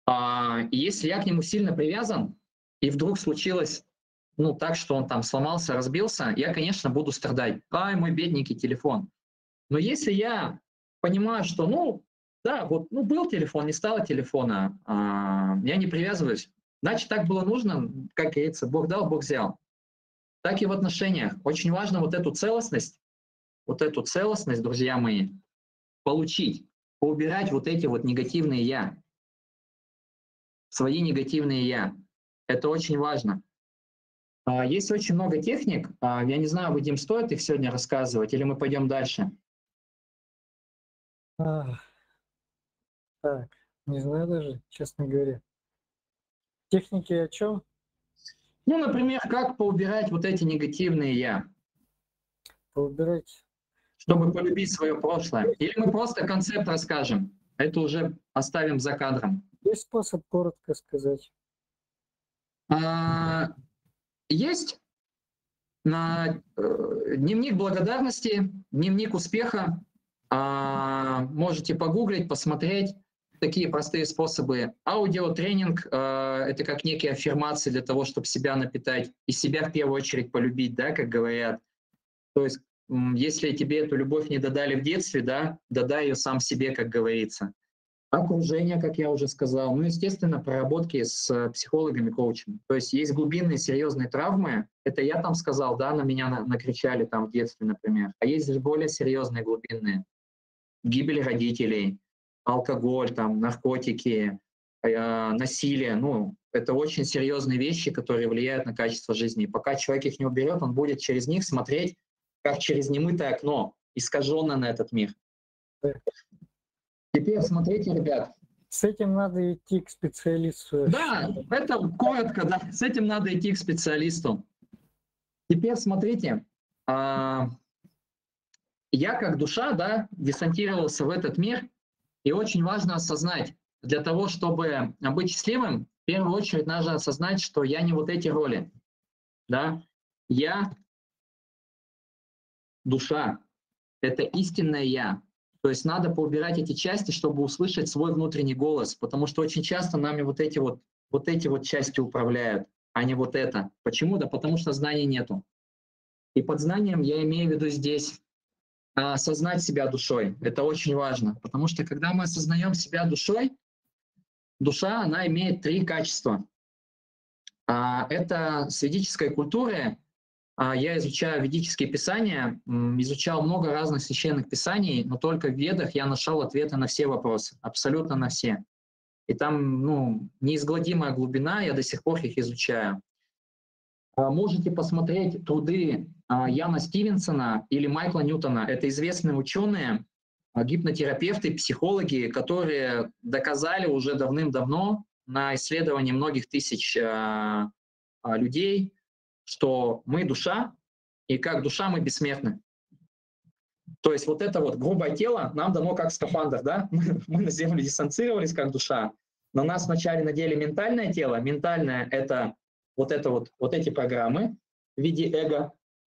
А, и если я к нему сильно привязан, и вдруг случилось, ну, так, что он там сломался, разбился, я, конечно, буду страдать. Ай, мой бедненький телефон. Но если я понимаю, что, ну, да, вот, ну, был телефон, не стало телефона, а, я не привязываюсь, значит, так было нужно, как говорится, Бог дал, Бог взял. Так и в отношениях. Очень важно вот эту целостность, вот эту целостность, друзья мои, получить, поубирать вот эти вот негативные «я», свои негативные «я». Это очень важно. А, Есть очень много техник. А, Я не знаю, Вадим, стоит их сегодня рассказывать, или мы пойдем дальше? А, так, не знаю даже, честно говоря. Техники о чем? Ну, например, как поубирать вот эти негативные «я», Поубирать. чтобы Ну, полюбить свое прошлое. Или мы просто концепт расскажем. Это уже оставим за кадром. есть способ коротко сказать. А, Есть на э, дневник благодарности, дневник успеха. А, Можете погуглить, посмотреть. Такие простые способы. Аудиотренинг э, это как некие аффирмации для того, чтобы себя напитать и себя в первую очередь полюбить, да, как говорят. То есть, м, если тебе эту любовь не додали в детстве, да, додай ее сам себе, как говорится. Окружение, как я уже сказал. Ну, естественно, проработки с э, психологами, коучами. То есть есть глубинные серьезные травмы. Это я там сказал, да, на меня на- накричали там в детстве, например. А есть же более серьезные глубинные. Гибель родителей, алкоголь, там, наркотики, э, насилие. Ну, это очень серьезные вещи, которые влияют на качество жизни. И пока человек их не уберет, он будет через них смотреть, как через немытое окно, искаженно на этот мир. Да. Теперь смотрите, ребят. С этим надо идти к специалисту. Да, это коротко, да. С этим надо идти к специалисту. Теперь смотрите, а, я как душа, да, десантировался в этот мир, и очень важно осознать, для того, чтобы быть счастливым, в первую очередь нужно осознать, что я не вот эти роли, да, я душа, это истинное я. То есть надо поубирать эти части, чтобы услышать свой внутренний голос, потому что очень часто нами вот эти вот, вот эти вот части управляют, а не вот это. Почему? Да потому что знаний нету. И под знанием я имею в виду здесь а, осознать себя душой. Это очень важно, потому что когда мы осознаем себя душой, душа, она имеет три качества. А, это с ведической культуры. А, Я изучаю ведические писания, м, изучал много разных священных писаний, но только в Ведах я нашел ответы на все вопросы, абсолютно на все. И там, ну, неизгладимая глубина, я до сих пор их изучаю. А, Можете посмотреть труды а, Яна Стивенсона или Майкла Ньютона. Это известные ученые, а, гипнотерапевты, психологи, которые доказали уже давным-давно на исследовании многих тысяч а, а, людей, что мы душа, и как душа мы бессмертны. То есть вот это вот грубое тело нам дано как скафандр, да? Мы, мы на Землю дистанцировались как душа, но нас вначале надели ментальное тело. Ментальное — это вот, это вот, вот эти программы в виде эго,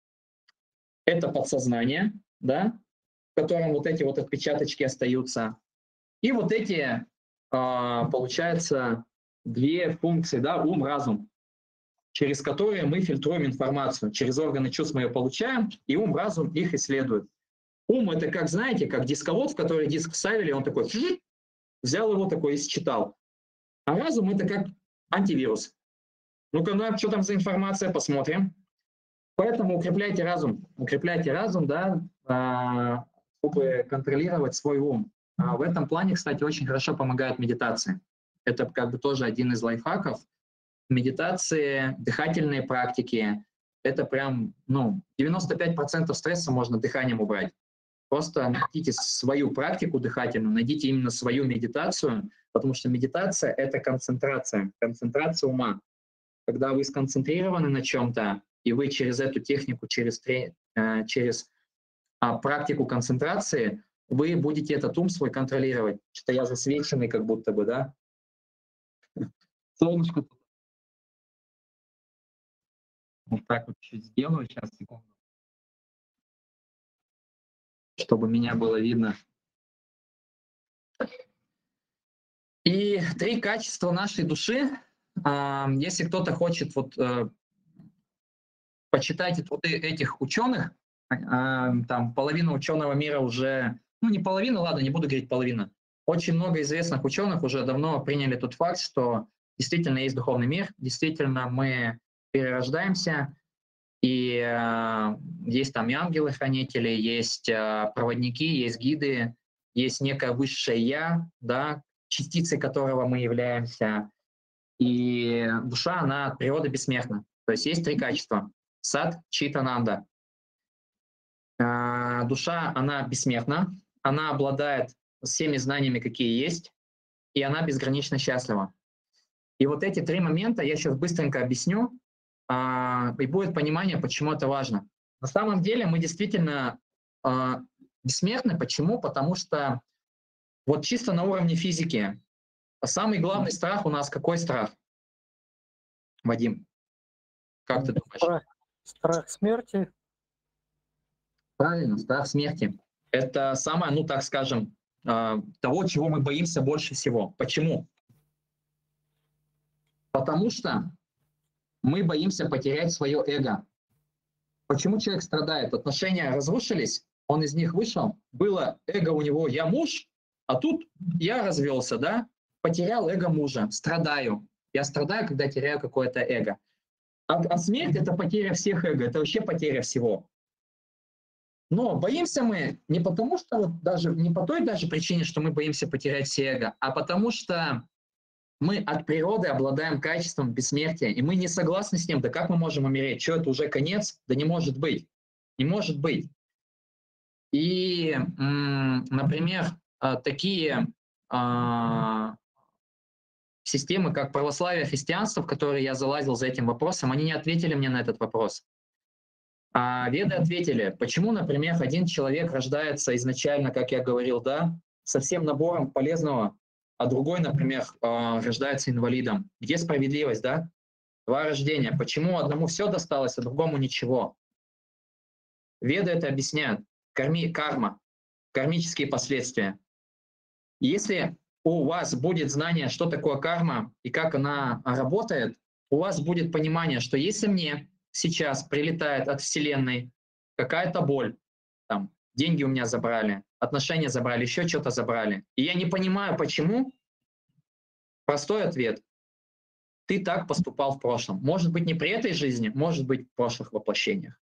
это подсознание, да, в котором вот эти вот отпечаточки остаются. И вот эти, а, получается, две функции, да, ум, разум, через которые мы фильтруем информацию. Через органы чувств мы ее получаем, и ум, разум их исследует. Ум — это как, знаете, как дисковод, в который диск вставили, он такой взял его такой и считал. А разум — это как антивирус. Ну-ка, ну, что там за информация, посмотрим. Поэтому укрепляйте разум, укрепляйте разум, да, а, чтобы контролировать свой ум. А в этом плане, кстати, очень хорошо помогает медитация. Это как бы тоже один из лайфхаков. Медитации, дыхательные практики — это прям, ну, девяносто пять процентов стресса можно дыханием убрать. Просто найдите свою практику дыхательную, найдите именно свою медитацию, потому что медитация — это концентрация, концентрация ума. Когда вы сконцентрированы на чем-то, и вы через эту технику, через, через а, практику концентрации, вы будете этот ум свой контролировать. Что я засвеченный как будто бы, да? Солнышко. Вот так вот чуть сделаю, сейчас, секунду, чтобы меня было видно. И три качества нашей души. А, Если кто-то хочет вот э, почитать вот э- этих ученых, а, там половина ученого мира уже, ну не половина, ладно, не буду говорить половина. Очень много известных ученых уже давно приняли тот факт, что действительно есть духовный мир, действительно мы перерождаемся, и э, есть там и ангелы-хранители, есть э, проводники, есть гиды, есть некое высшее я, да, частицей которого мы являемся. И душа, она от природы бессмертна. То есть есть три качества. Сат, чит, ананда. А, Душа, она бессмертна, она обладает всеми знаниями, какие есть, и она безгранично счастлива. И вот эти три момента я сейчас быстренько объясню, а, и будет понимание, почему это важно. На самом деле мы действительно а, бессмертны. Почему? Потому что вот чисто на уровне физики самый главный страх у нас какой страх? Вадим, как ты думаешь? Страх, страх смерти. Правильно, страх смерти. Это самое, ну так скажем, а, того, чего мы боимся больше всего. Почему? Потому что мы боимся потерять свое эго. Почему человек страдает? Отношения разрушились, он из них вышел, было эго у него «я муж», а тут я развелся, да, потерял эго мужа, страдаю. Я страдаю, когда теряю какое-то эго. А, а смерть — это потеря всех эго, это вообще потеря всего. Но боимся мы не потому, что вот даже не по той даже причине, что мы боимся потерять все эго, а потому что мы от природы обладаем качеством бессмертия, и мы не согласны с ним. Да как мы можем умереть? Что, это уже конец? Да не может быть. Не может быть. И, м, например, а, такие а, системы, как православие, христианство, в которые я залазил за этим вопросом, они не ответили мне на этот вопрос. А Веды ответили, почему, например, один человек рождается изначально, как я говорил, да, со всем набором полезного, а другой, например, а, рождается инвалидом. Где справедливость, да? Два рождения. Почему одному все досталось, а другому ничего? Веды это объясняют. Карми, карма, кармические последствия. Если у вас будет знание, что такое карма и как она работает, у вас будет понимание, что если мне сейчас прилетает от Вселенной какая-то боль, там, деньги у меня забрали, отношения забрали, еще что-то забрали, и я не понимаю, почему, простой ответ: ты так поступал в прошлом. Может быть, не при этой жизни, может быть, в прошлых воплощениях.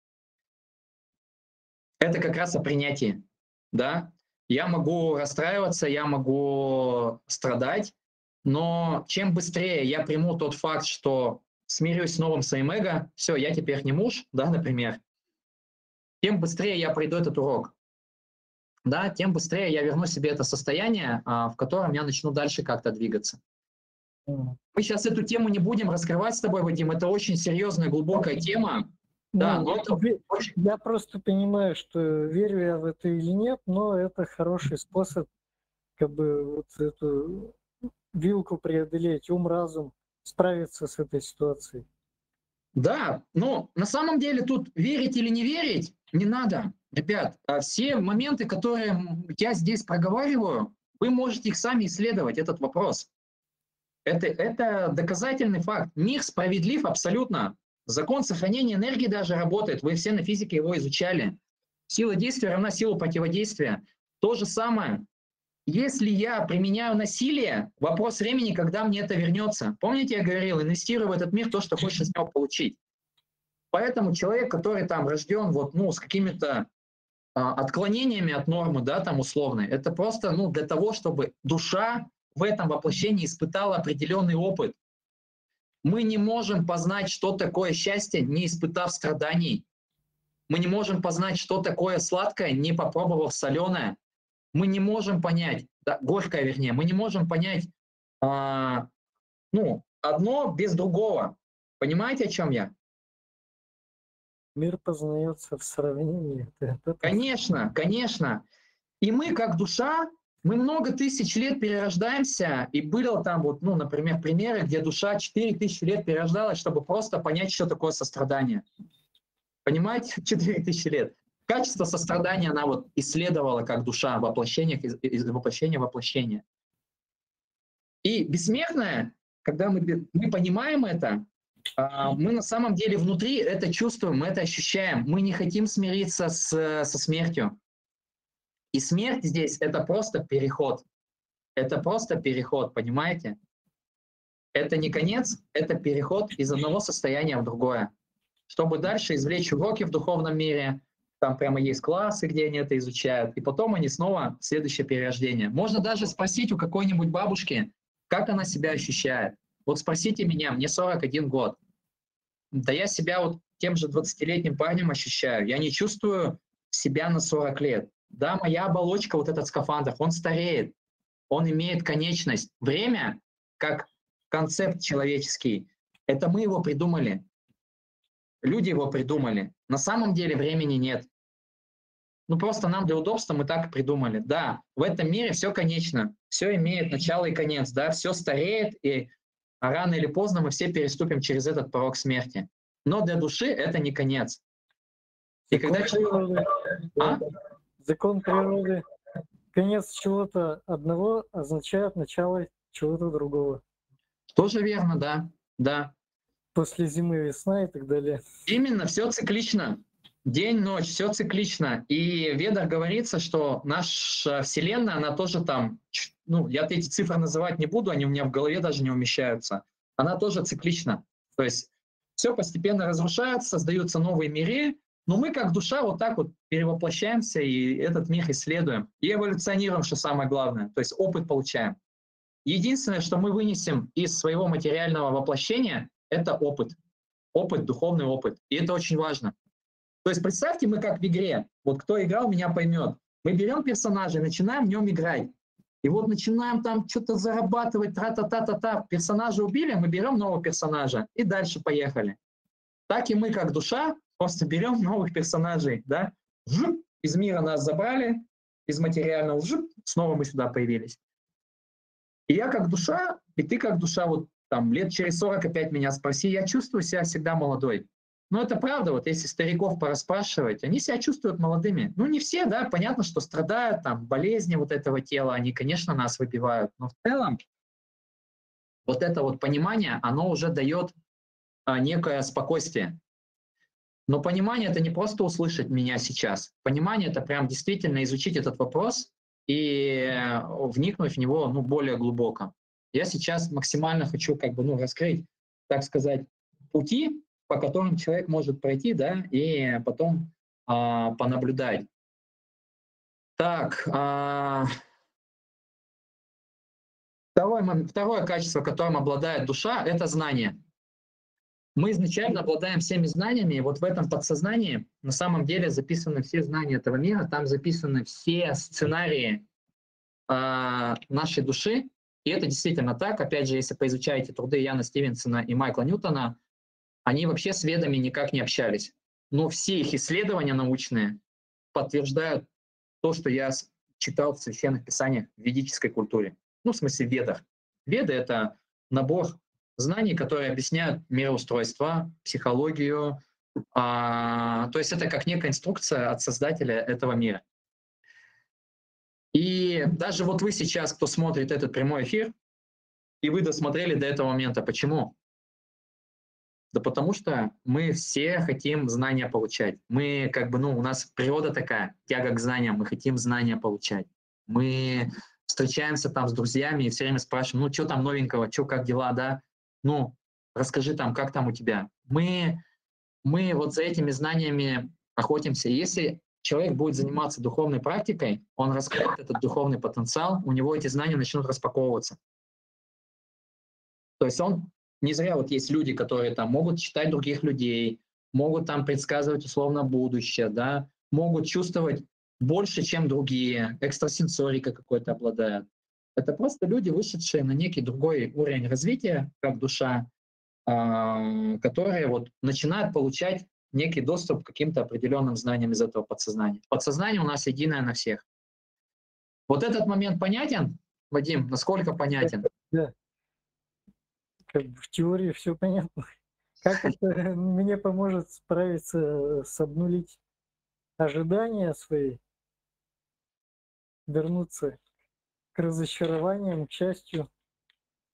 Это как раз о принятии, да. Я могу расстраиваться, я могу страдать, но чем быстрее я приму тот факт, что смирюсь с новым своим эго, все, я теперь не муж, да, например, тем быстрее я пройду этот урок, да, тем быстрее я верну себе это состояние, а, в котором я начну дальше как-то двигаться. М. Мы сейчас эту тему не будем раскрывать с тобой, Вадим, это очень серьезная, глубокая тема. Да, Ну, но это ве- очень... я просто понимаю, что верю я в это или нет, но это хороший способ как бы вот эту вилку преодолеть, ум-разум, справиться с этой ситуацией. Да, но на самом деле тут верить или не верить не надо. Ребят, а все моменты, которые м, я здесь проговариваю, вы можете их сами исследовать, этот вопрос. Это, это доказательный факт. Мир справедлив абсолютно. Закон сохранения энергии даже работает. Вы все на физике его изучали. Сила действия равна силе противодействия. То же самое. Если я применяю насилие, вопрос времени, когда мне это вернется. Помните, я говорил, инвестируй в этот мир то, что хочешь из него получить. Поэтому человек, который там рожден вот, ну, с какими-то а, отклонениями от нормы, да, там условной, это просто, ну, для того, чтобы душа в этом воплощении испытала определенный опыт. Мы не можем познать, что такое счастье, не испытав страданий. Мы не можем познать, что такое сладкое, не попробовав соленое. Мы не можем понять, да, горькое, вернее, мы не можем понять, а, ну, одно без другого. Понимаете, о чем я? Мир познается в сравнении. Это, это Конечно, конечно. И мы, как душа, мы много тысяч лет перерождаемся, и было там вот, ну, например, примеры, где душа четыре тысячи лет перерождалась, чтобы просто понять, что такое сострадание. Понимаете? четыре тысячи лет. Качество сострадания она вот исследовала как душа в воплощениях, из, из воплощения в воплощение. И бессмертное, когда мы, бе- мы понимаем это, а, мы на самом деле внутри это чувствуем, мы это ощущаем. Мы не хотим смириться с, со смертью. И смерть здесь — это просто переход. Это просто переход, понимаете? Это не конец, это переход из одного состояния в другое. Чтобы дальше извлечь уроки в духовном мире, там прямо есть классы, где они это изучают, и потом они снова в следующее перерождение. Можно даже спросить у какой-нибудь бабушки, как она себя ощущает. Вот спросите меня, мне сорок один год. Да я себя вот тем же двадцатилетним парнем ощущаю. Я не чувствую себя на сорок лет. Да, моя оболочка, вот этот скафандр, он стареет, он имеет конечность. Время, как концепт человеческий, это мы его придумали. Люди его придумали. На самом деле времени нет. Ну просто нам для удобства мы так придумали. Да, в этом мире все конечно, все имеет начало и конец, да, все стареет, и рано или поздно мы все переступим через этот порог смерти. Но для души это не конец. И Закон когда человек... природы. А? Да. Закон природы. Конец чего-то одного означает начало чего-то другого. Тоже верно, да, да. После зимы весна и так далее. Именно, все циклично. День, ночь, все циклично. И в Ведах говорится, что наша Вселенная, она тоже там, ч- ну, я эти цифры называть не буду, они у меня в голове даже не умещаются. Она тоже циклична. То есть все постепенно разрушается, создаются новые миры, но мы как душа вот так вот перевоплощаемся и этот мир исследуем. И эволюционируем, что самое главное. То есть опыт получаем. Единственное, что мы вынесем из своего материального воплощения, это опыт. Опыт, духовный опыт. И это очень важно. То есть представьте, мы как в игре. Вот кто играл, меня поймет. Мы берем персонажа и начинаем в нем играть. И вот начинаем там что-то зарабатывать, тра-та-та-та-та. Персонажа убили, мы берем нового персонажа и дальше поехали. Так и мы, как душа, просто берем новых персонажей. Да? Жуп, из мира нас забрали, из материального, жуп, снова мы сюда появились. И я как душа, и ты как душа, вот там лет через сорок опять меня спроси, я чувствую себя всегда молодой. Ну, это правда, вот если стариков порасспрашивать, они себя чувствуют молодыми. Ну, не все, да, понятно, что страдают, там, болезни вот этого тела, они, конечно, нас выбивают. Но в целом вот это вот понимание, оно уже дает а, некое спокойствие. Но понимание — это не просто услышать меня сейчас. Понимание — это прям действительно изучить этот вопрос и вникнуть в него, ну, более глубоко. Я сейчас максимально хочу как бы, ну, раскрыть, так сказать, пути, по которым человек может пройти, да, и потом а, понаблюдать. Так, а, второе, мом- второе качество, которым обладает душа, это знание. Мы изначально обладаем всеми знаниями, и вот в этом подсознании на самом деле записаны все знания этого мира, там записаны все сценарии э, нашей души, и это действительно так. Опять же, если поизучаете труды Яна Стивенсона и Майкла Ньютона, они вообще с ведами никак не общались. Но все их исследования научные подтверждают то, что я читал в священных писаниях в ведической культуре. Ну, в смысле, в ведах. Веды — это набор знаний, которые объясняют мироустройство, психологию. А, то есть это как некая инструкция от создателя этого мира. И даже вот вы сейчас, кто смотрит этот прямой эфир, и вы досмотрели до этого момента. Почему? Да потому что мы все хотим знания получать. Мы как бы, ну, у нас природа такая, тяга к знаниям, мы хотим знания получать. Мы встречаемся там с друзьями и все время спрашиваем, ну, что там новенького, что, как дела, да? Ну, расскажи там, как там у тебя. Мы, мы вот за этими знаниями охотимся. И если человек будет заниматься духовной практикой, он раскроет этот духовный потенциал, у него эти знания начнут распаковываться. То есть он не зря вот есть люди, которые там могут читать других людей, могут там предсказывать условно будущее, да, могут чувствовать больше, чем другие, экстрасенсорика какой-то обладают. Это просто люди, вышедшие на некий другой уровень развития, как душа, а, которые вот начинают получать некий доступ к каким-то определенным знаниям из этого подсознания. Подсознание у нас единое на всех. Вот этот момент понятен, Вадим? Насколько понятен? Да, как бы в теории все понятно. Как это мне поможет справиться с обнулить ожидания свои, вернуться к разочарованиям, к счастью.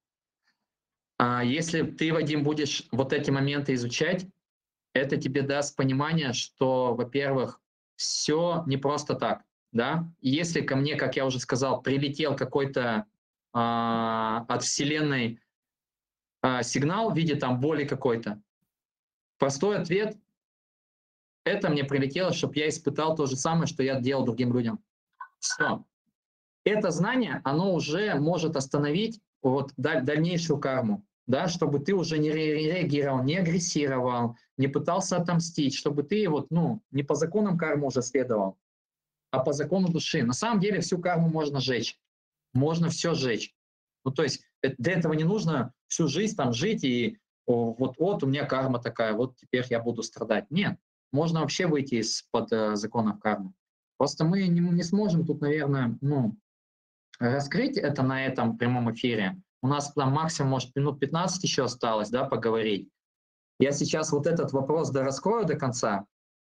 А если ты, Вадим, будешь вот эти моменты изучать, это тебе даст понимание, что, во-первых, все не просто так, да. Если ко мне, как я уже сказал, прилетел какой-то а, от Вселенной а, сигнал в виде там боли какой-то, простой ответ — это мне прилетело, чтобы я испытал то же самое, что я делал другим людям. Все. Это знание, оно уже может остановить вот даль- дальнейшую карму, да, чтобы ты уже не ре- реагировал, не агрессировал, не пытался отомстить, чтобы ты вот, ну, не по законам кармы уже следовал, а по закону души. На самом деле всю карму можно сжечь, можно все сжечь. Ну, то есть э, для этого не нужно всю жизнь там жить и о, вот, вот у меня карма такая, вот теперь я буду страдать. Нет, можно вообще выйти из-под э, законов кармы. Просто мы не, не сможем тут, наверное, ну, раскрыть это на этом прямом эфире. У нас там максимум, может, минут пятнадцать еще осталось, да, поговорить. Я сейчас вот этот вопрос дораскрою до конца.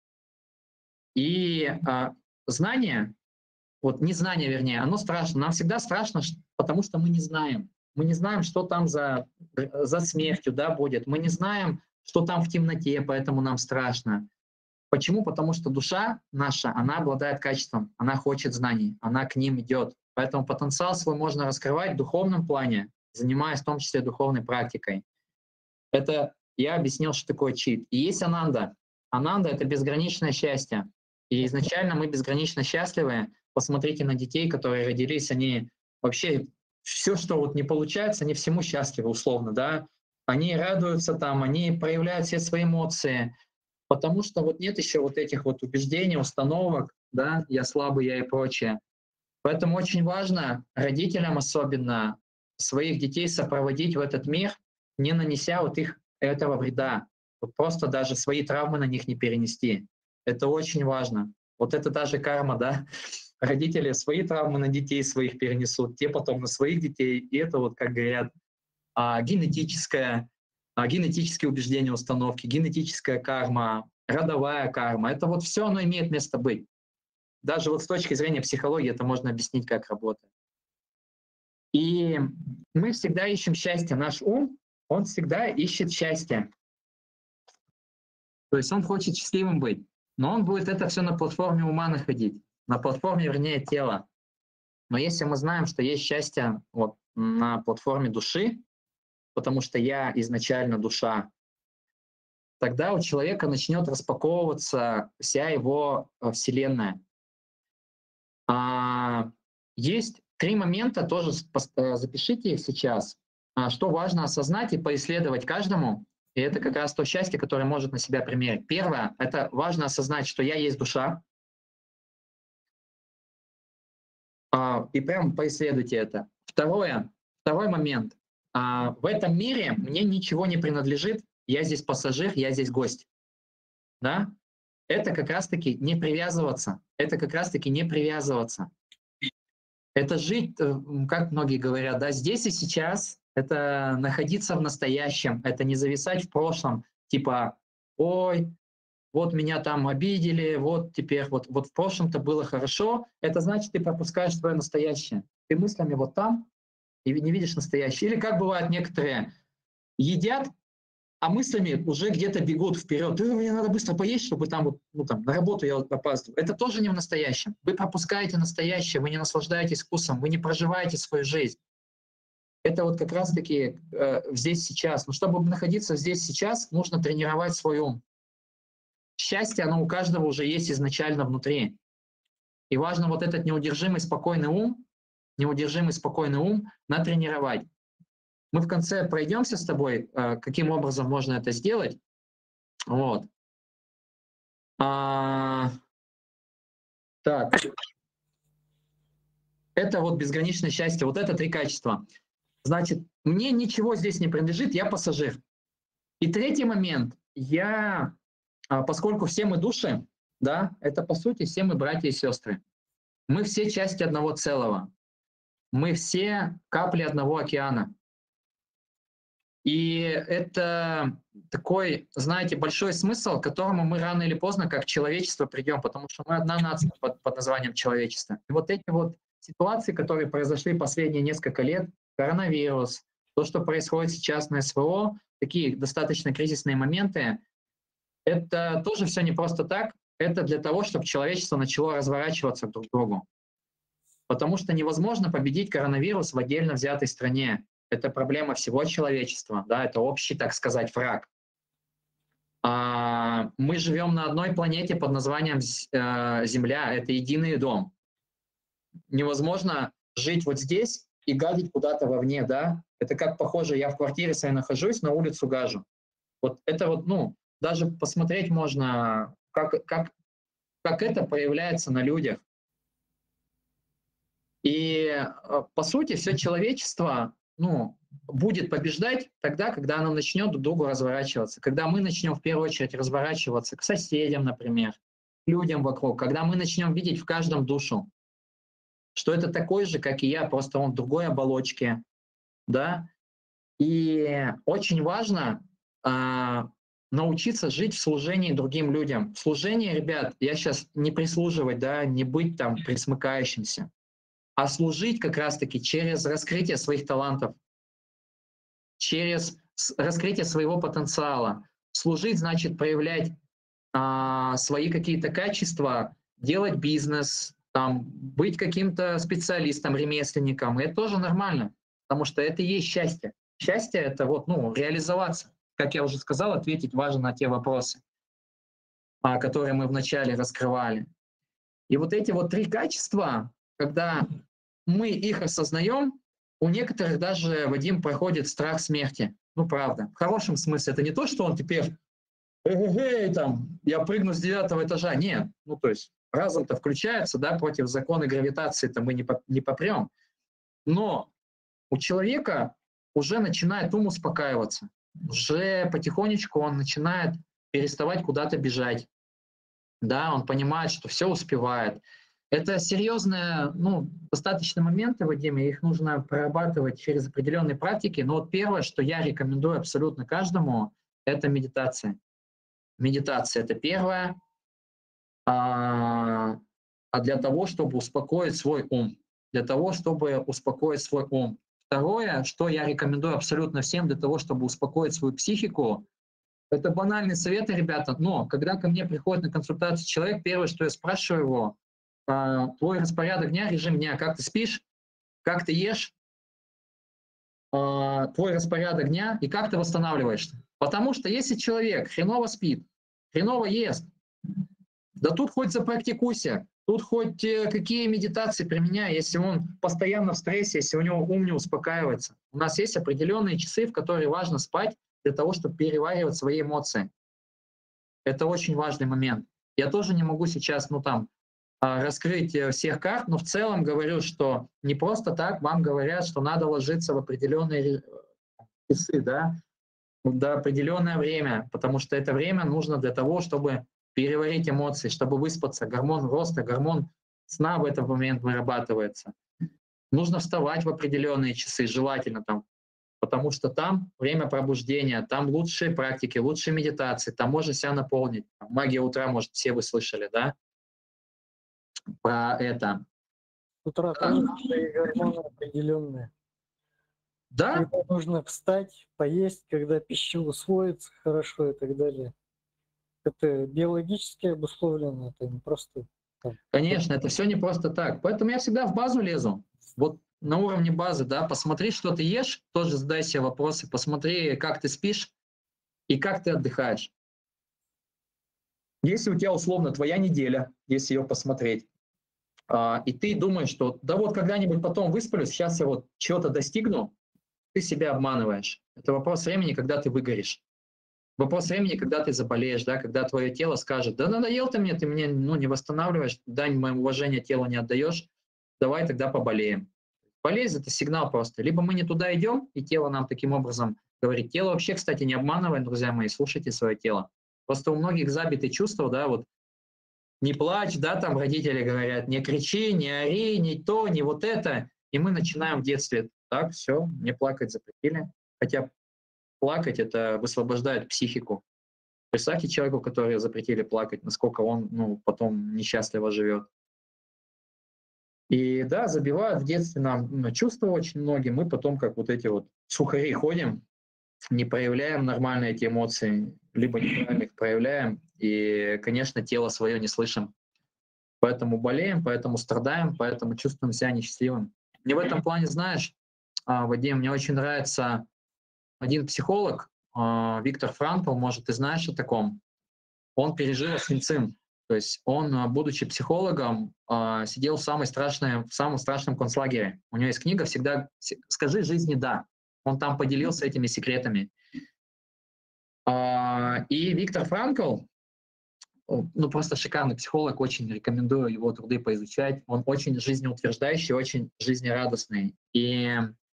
И а, знание, вот незнание, вернее, оно страшно. Нам всегда страшно, ш- потому что мы не знаем. Мы не знаем, что там за, за смертью, да, будет. Мы не знаем, что там в темноте, поэтому нам страшно. Почему? Потому что душа наша, она обладает качеством, она хочет знаний, она к ним идет. Поэтому потенциал свой можно раскрывать в духовном плане, занимаясь в том числе духовной практикой. Это я объяснил, что такое чит. И есть ананда. Ананда — это безграничное счастье. И изначально мы безгранично счастливы. Посмотрите на детей, которые родились, они вообще все, что вот не получается, они всему счастливы, условно, да. Они радуются там, они проявляют все свои эмоции, потому что вот нет еще вот этих вот убеждений, установок, да, я слабый, я и прочее. Поэтому очень важно родителям особенно своих детей сопроводить в этот мир, не нанеся вот их этого вреда. Вот просто даже свои травмы на них не перенести. Это очень важно. Вот это даже карма, да. Родители свои травмы на детей своих перенесут, те потом на своих детей. И это вот, как говорят, а, генетическое, а, генетические убеждения, установки, генетическая карма, родовая карма. Это вот все оно имеет место быть. Даже вот с точки зрения психологии это можно объяснить, как работает. И мы всегда ищем счастье. Наш ум, он всегда ищет счастье. То есть он хочет счастливым быть. Но он будет это все на платформе ума находить. На платформе, вернее, тела. Но если мы знаем, что есть счастье вот на платформе души, потому что я изначально душа, тогда у человека начнет распаковываться вся его э, вселенная. А, есть три момента, тоже с- пос- э, запишите их сейчас, а, что важно осознать и поисследовать каждому. И это как раз то счастье, которое может на себя примерить. Первое — это важно осознать, что я есть душа, а, и прям поисследуйте это. Второе, второй момент. А, в этом мире мне ничего не принадлежит, я здесь пассажир, я здесь гость. Да? Это как раз-таки не привязываться. Это как раз-таки не привязываться. Это жить, э, м, как многие говорят, да, здесь и сейчас, это находиться в настоящем, это не зависать в прошлом, типа, ой, вот меня там обидели, вот теперь вот, вот в прошлом-то было хорошо, это значит, ты пропускаешь свое настоящее. Ты мыслями вот там и не видишь настоящее. Или как бывает, некоторые едят, а мыслями уже где-то бегут вперед. «Ой, мне надо быстро поесть, чтобы там, вот, ну, там на работу я вот опаздываю». Это тоже не в настоящем. Вы пропускаете настоящее, вы не наслаждаетесь вкусом, вы не проживаете свою жизнь. Это вот как раз-таки э, здесь сейчас. Но чтобы находиться здесь сейчас, нужно тренировать свой ум. Счастье, оно у каждого уже есть изначально внутри. И важно вот этот неудержимый спокойный ум, неудержимый спокойный ум натренировать. Мы в конце пройдемся с тобой, э, каким образом можно это сделать. Вот. А, так, это вот безграничное счастье, вот это три качества. Значит, мне ничего здесь не принадлежит, я пассажир. И третий момент, я, а, поскольку все мы души, да, это по сути все мы братья и сестры. Мы все части одного целого. Мы все капли одного океана. И это такой, знаете, большой смысл, к которому мы рано или поздно как человечество придем, потому что мы одна нация под, под названием человечество. И вот эти вот ситуации, которые произошли последние несколько лет, коронавирус, То, что происходит сейчас на СВО, такие достаточно кризисные моменты, это тоже все не просто так, это для того, чтобы человечество начало разворачиваться друг к другу. Потому что невозможно победить коронавирус в отдельно взятой стране. Это проблема всего человечества, да, это общий, так сказать, враг. А, мы живем на одной планете под названием э, Земля, это единый дом. Невозможно жить вот здесь и гадить куда-то вовне, да. Это как похоже, я в квартире своей нахожусь, на улицу гажу. Вот это вот, ну, даже посмотреть можно, как, как, как это проявляется на людях. И, по сути, все человечество, ну, будет побеждать тогда, когда оно начнет друг к другу разворачиваться. Когда мы начнем в первую очередь разворачиваться к соседям, например, к людям вокруг, когда мы начнем видеть в каждом душу, что это такой же, как и я, просто он в другой оболочке, да. И очень важно а, научиться жить в служении другим людям. В служении, ребят, я сейчас не прислуживать, да, не быть там присмыкающимся, а служить как раз-таки через раскрытие своих талантов, через раскрытие своего потенциала. Служить значит проявлять а, свои какие-то качества, делать бизнес, там, быть каким-то специалистом, ремесленником. И это тоже нормально, потому что это и есть счастье. Счастье — это вот, ну, реализоваться. Как я уже сказал, ответить важно на те вопросы, а, которые мы вначале раскрывали. И вот эти вот три качества, когда мы их осознаем, у некоторых даже, Вадим, проходит страх смерти. Ну, правда. В хорошем смысле. Это не то, что он теперь, эй, там, я прыгну с девятого этажа. Нет. Ну, то есть разум-то включается, да, против закона гравитации-то мы не, по, не попрем. Но у человека уже начинает ум успокаиваться. Уже потихонечку он начинает переставать куда-то бежать. Да, он понимает, что все успевает. Это серьезные, ну, достаточно моменты, Вадим, и их нужно прорабатывать через определенные практики. Но вот первое, что я рекомендую абсолютно каждому, это медитация. Медитация — это первое. А, а для того, чтобы успокоить свой ум. Для того, чтобы успокоить свой ум. Второе, что я рекомендую абсолютно всем для того, чтобы успокоить свою психику, это банальные советы, ребята. Но когда ко мне приходит на консультацию человек, первое, что я спрашиваю его, а, твой распорядок дня, режим дня, как ты спишь, как ты ешь, а, твой распорядок дня и как ты восстанавливаешься. Потому что если человек хреново спит, хреново ест, да тут хоть запрактикуйся, тут хоть э, какие медитации применяй, если он постоянно в стрессе, если у него ум не успокаивается. У нас есть определенные часы, в которые важно спать для того, чтобы переваривать свои эмоции. Это очень важный момент. Я тоже не могу сейчас, ну там, раскрыть всех карт, но в целом говорю, что не просто так вам говорят, что надо ложиться в определенные часы, да, до определенное время, потому что это время нужно для того, чтобы переварить эмоции, чтобы выспаться. Гормон роста, гормон сна в этот момент вырабатывается. Нужно вставать в определенные часы, желательно там, потому что там время пробуждения, там лучшие практики, лучшие медитации, там можно себя наполнить. Магия утра, может, все вы слышали, да? Про это. С утра тоже свои гормоны определенные. Да? Когда нужно встать, поесть, когда пища усвоится хорошо и так далее. Это биологически обусловлено, это не просто так. Конечно, это все не просто так. Поэтому я всегда в базу лезу. Вот на уровне базы, да, посмотри, что ты ешь, тоже задай себе вопросы, посмотри, как ты спишь и как ты отдыхаешь. Если у тебя условно твоя неделя, если ее посмотреть, а, и ты думаешь, что да вот когда-нибудь потом высплюсь, сейчас я вот чего-то достигну, ты себя обманываешь. Это вопрос времени, когда ты выгоришь. Вопрос времени, когда ты заболеешь, да, когда твое тело скажет, да надоел ты мне, ты мне ну, не восстанавливаешь, дань моему уважения телу не отдаешь, давай тогда поболеем. Болезнь — это сигнал просто. Либо мы не туда идем, и тело нам таким образом говорит. Тело вообще, кстати, не обманывает, друзья мои, слушайте свое тело. Просто у многих забиты чувства, да, вот не плачь, да, там родители говорят, не кричи, не ори, не то, не вот это. И мы начинаем в детстве, так, все, мне плакать запретили. Хотя плакать — это высвобождает психику. Представьте человеку, который запретили плакать, насколько он ну, потом несчастливо живет. И да, забивают в детстве нам м, чувства очень многие, мы потом как вот эти вот сухари ходим, не проявляем нормально эти эмоции, либо неправильно их проявляем, и, конечно, тело свое не слышим. Поэтому болеем, поэтому страдаем, поэтому чувствуем себя несчастливым. Мне в этом плане, знаешь, а, Вадим, мне очень нравится один психолог, а, Виктор Франкл, может, ты знаешь о таком. Он пережил Освенцим. То есть он, а, будучи психологом, а, сидел в, самой страшной, в самом страшном концлагере. У него есть книга «Всегда с- скажи жизни да». Он там поделился этими секретами. А, И Виктор Франкл, о, ну просто шикарный психолог, очень рекомендую его труды поизучать. Он очень жизнеутверждающий, очень жизнерадостный. И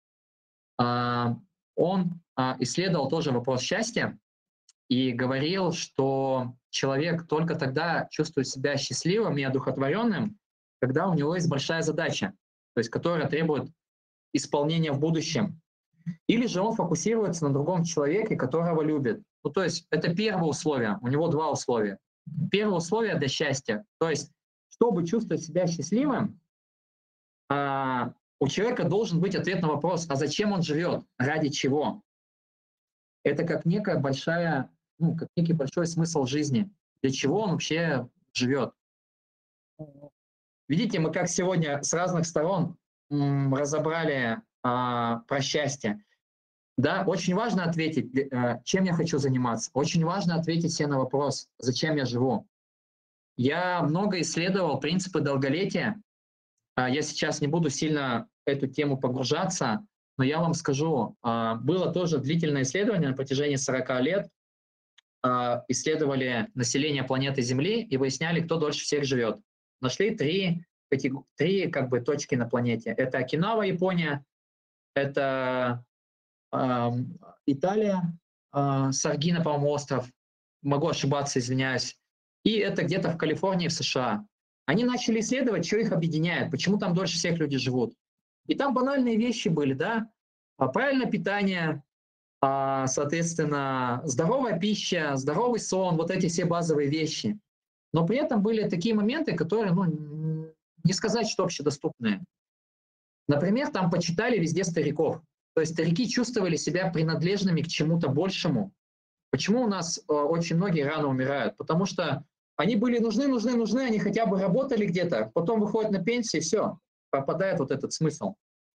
а, он а, исследовал тоже вопрос счастья и говорил, что человек только тогда чувствует себя счастливым и одухотворенным, когда у него есть большая задача, то есть которая требует исполнения в будущем. Или же он фокусируется на другом человеке, которого любит. Ну, то есть это первое условие, у него два условия. Первое условие для счастья, то есть чтобы чувствовать себя счастливым, а, у человека должен быть ответ на вопрос, а зачем он живет, ради чего. Это как некая большая, ну, как некий большой смысл жизни, для чего он вообще живет. Видите, мы как сегодня с разных сторон м, разобрали а, про счастье. Да, очень важно ответить, э, чем я хочу заниматься. Очень важно ответить себе на вопрос, зачем я живу. Я много исследовал принципы долголетия. А, Я сейчас не буду сильно в эту тему погружаться, но я вам скажу, а, было тоже длительное исследование на протяжении сорока лет. А, Исследовали население планеты Земли и выясняли, кто дольше всех живет. Нашли три, катего- три как бы, точки на планете. Это Окинава, Япония, это ам, Италия, а, Саргина, по-моему, остров, могу ошибаться, извиняюсь, и это где-то в Калифорнии, в США. Они начали исследовать, что их объединяет, почему там дольше всех люди живут. И там банальные вещи были, да, А, правильное питание, а, соответственно, здоровая пища, здоровый сон, вот эти все базовые вещи. Но при этом были такие моменты, которые, ну, н- не сказать, что общедоступные. Например, там почитали везде стариков. То есть старики чувствовали себя принадлежными к чему-то большему. Почему у нас э, очень многие рано умирают? Потому что они были нужны, нужны, нужны, они хотя бы работали где-то, потом выходят на пенсию, все, пропадает вот этот смысл.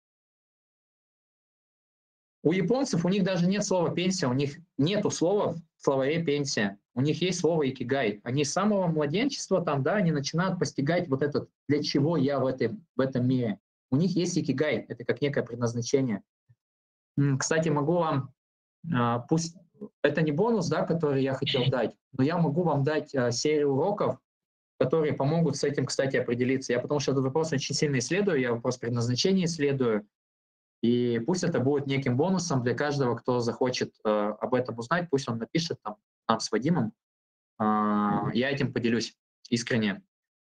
У японцев, у них даже нет слова «пенсия», у них нету слова в словаре «пенсия». У них есть слово «икигай». Они с самого младенчества там, да, они начинают постигать вот этот «для чего я в, этой, в этом мире». У них есть икигай, это как некое предназначение. М, Кстати, могу вам, а, пусть это не бонус, да, который я хотел дать, но я могу вам дать а, серию уроков, которые помогут с этим, кстати, определиться. Я потому что этот вопрос очень сильно исследую, я вопрос предназначения исследую, и пусть это будет неким бонусом для каждого, кто захочет э, об этом узнать, пусть он напишет там нам с Вадимом. А, я этим поделюсь искренне.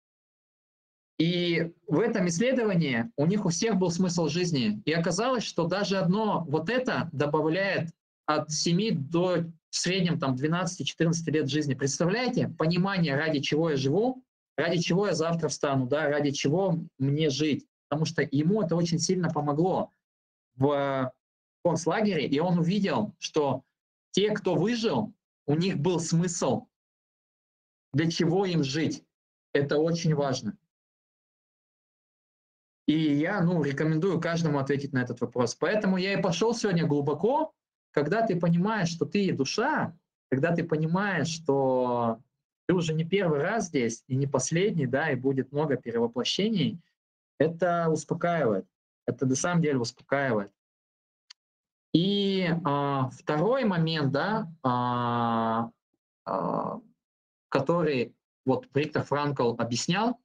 И в этом исследовании у них у всех был смысл жизни. И оказалось, что даже одно вот это добавляет от семи до в среднем там двенадцати-четырнадцати лет жизни. Представляете? Понимание, ради чего я живу, ради чего я завтра встану, да, ради чего мне жить. Потому что ему это очень сильно помогло в концлагере, и он увидел, что те, кто выжил, у них был смысл, для чего им жить. Это очень важно. И я, ну, рекомендую каждому ответить на этот вопрос. Поэтому я и пошел сегодня глубоко, когда ты понимаешь, что ты душа, когда ты понимаешь, что ты уже не первый раз здесь и не последний, да, и будет много перевоплощений, это успокаивает. Это на самом деле успокаивает. И а, второй момент, да, а, а, который вот Виктор Франкл объяснял,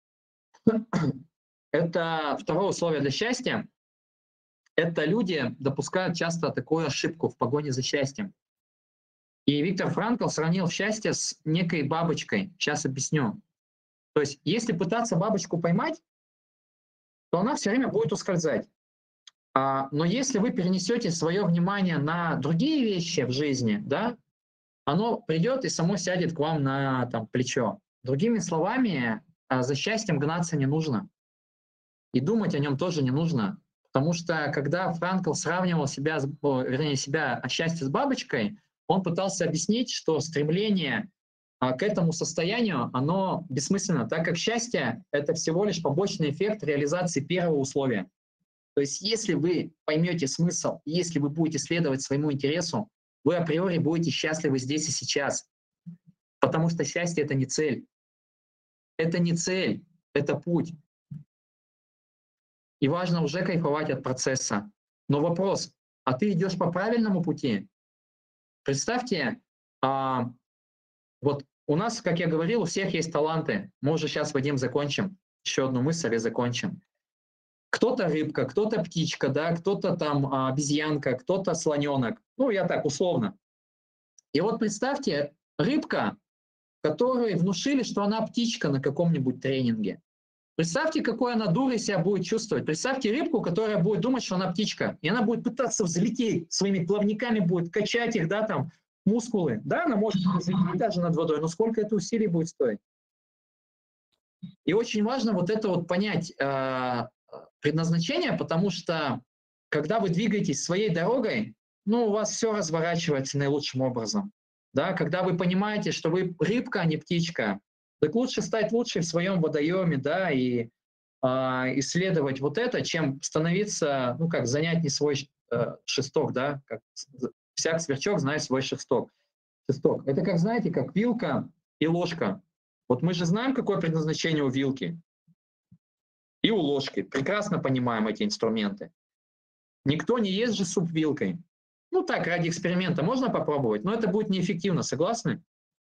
это второе условие для счастья. Это люди допускают часто такую ошибку в погоне за счастьем. И Виктор Франкл сравнил счастье с некой бабочкой. Сейчас объясню. То есть, если пытаться бабочку поймать, то она все время будет ускользать. А, но если вы перенесете свое внимание на другие вещи в жизни, да, оно придет и само сядет к вам на там, плечо. Другими словами, а, за счастьем гнаться не нужно. и думать о нем тоже не нужно. Потому что когда Франкл сравнивал себя, с- о, вернее, себя о счастье с бабочкой, он пытался объяснить, что стремление а, к этому состоянию, оно бессмысленно, так как счастье — это всего лишь побочный эффект реализации первого условия. То есть если вы поймете смысл, если вы будете следовать своему интересу, вы априори будете счастливы здесь и сейчас. Потому что счастье — это не цель. Это не цель, это путь. И важно уже кайфовать от процесса. Но вопрос, а ты идешь по правильному пути? Представьте, а, вот у нас, как я говорил, у всех есть таланты. Мы уже сейчас, Вадим, закончим. Еще одну мысль и закончим. Кто-то рыбка, кто-то птичка, да, кто-то там а, обезьянка, кто-то слоненок. Ну, я так условно. И вот представьте, рыбка, которой внушили, что она птичка на каком-нибудь тренинге. Представьте, какой она дурой себя будет чувствовать. Представьте рыбку, которая будет думать, что она птичка. И она будет пытаться взлететь, своими плавниками будет качать их, да, там, мускулы. Да, она может взлететь даже над водой, но сколько это усилий будет стоить? И очень важно вот это вот понять э, предназначение, потому что когда вы двигаетесь своей дорогой, ну, у вас все разворачивается наилучшим образом. Да, когда вы понимаете, что вы рыбка, а не птичка, так лучше стать лучше в своем водоеме, да, и а, исследовать вот это, чем становиться, ну, как занять не свой э, шесток, да, как всяк сверчок знает свой шесток. Шесток. Это как, знаете, как вилка и ложка. Вот мы же знаем, какое предназначение у вилки и у ложки. Прекрасно понимаем эти инструменты. Никто не ест же суп вилкой. Ну так, ради эксперимента можно попробовать, но это будет неэффективно, согласны?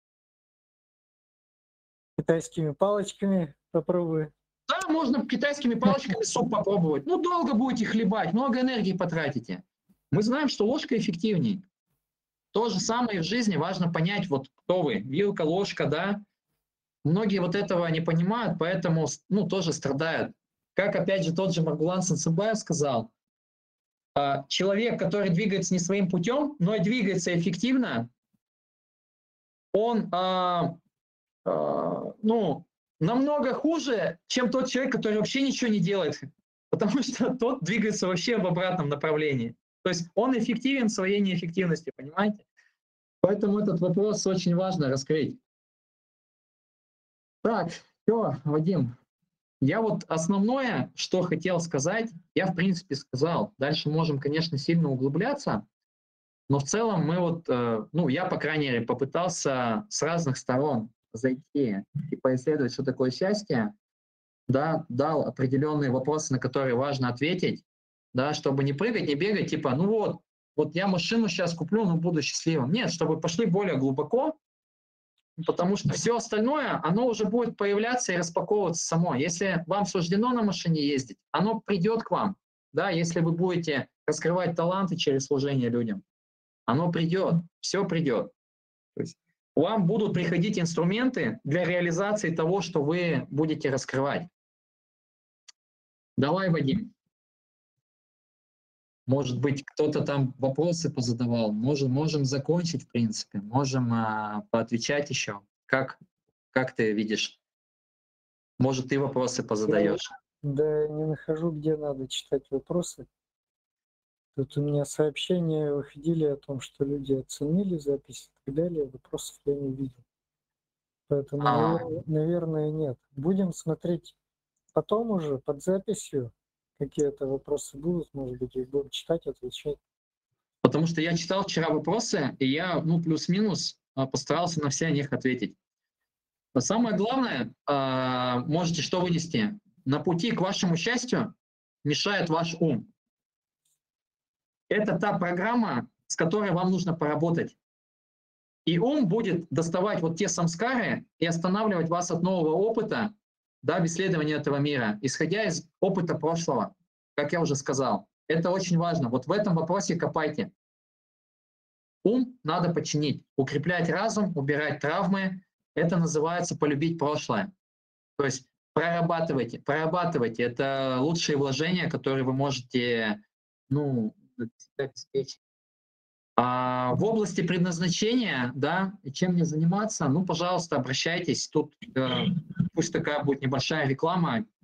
Китайскими палочками попробуй. Да, можно китайскими палочками суп попробовать. Ну, долго будете хлебать, много энергии потратите. Мы знаем, что ложка эффективнее. То же самое и в жизни. Важно понять, вот кто вы. Вилка, ложка, да. Многие вот этого не понимают, поэтому, ну, тоже страдают. Как, опять же, тот же Маргулан Сансабаев сказал, человек, который двигается не своим путем, но и двигается эффективно, он, а, а, ну, намного хуже, чем тот человек, который вообще ничего не делает, потому что тот двигается вообще в обратном направлении. То есть он эффективен в своей неэффективности, понимаете? Поэтому этот вопрос очень важно раскрыть. Так, все, Вадим, я вот основное, что хотел сказать, я в принципе сказал. Дальше можем, конечно, сильно углубляться, но в целом мы вот, э, ну, я, по крайней мере, попытался с разных сторон зайти и поисследовать, что такое счастье, да, дал определенные вопросы, на которые важно ответить, да, чтобы не прыгать, не бегать, типа, ну вот, вот я машину сейчас куплю, но буду счастливым. Нет, чтобы пошли более глубоко, потому что все остальное, оно уже будет появляться и распаковываться само. Если вам суждено на машине ездить, оно придет к вам, да, если вы будете раскрывать таланты через служение людям. Оно придет, все придет. То есть вам будут приходить инструменты для реализации того, что вы будете раскрывать. Давай, Вадим. Может быть, кто-то там вопросы позадавал. Можем, можем закончить, в принципе. Можем а, поотвечать еще. Как, как ты видишь? Может, ты вопросы позадаешь? Да, не нахожу, где надо читать вопросы. Тут у меня сообщения выходили о том, что люди оценили запись и так далее. Вопросов я не видел. Поэтому, А, наверное, наверное, нет. Будем смотреть потом уже под записью. Какие-то вопросы будут, может быть, их будем читать, отвечать. потому что я читал вчера вопросы, и я, ну, плюс-минус а, постарался на все о них ответить. Но самое главное, а, можете что вынести? На пути к вашему счастью мешает ваш ум. Это та программа, с которой вам нужно поработать. И ум будет доставать вот те самскары и останавливать вас от нового опыта, да, в исследовании этого мира, исходя из опыта прошлого, как я уже сказал. Это очень важно. Вот в этом вопросе копайте. Ум надо подчинить, укреплять разум, убирать травмы. Это называется полюбить прошлое. То есть прорабатывайте, прорабатывайте. Это лучшие вложения, которые вы можете, ну, обеспечить. А в области предназначения, да, чем мне заниматься, ну, пожалуйста, обращайтесь. Тут э, пусть такая будет небольшая реклама.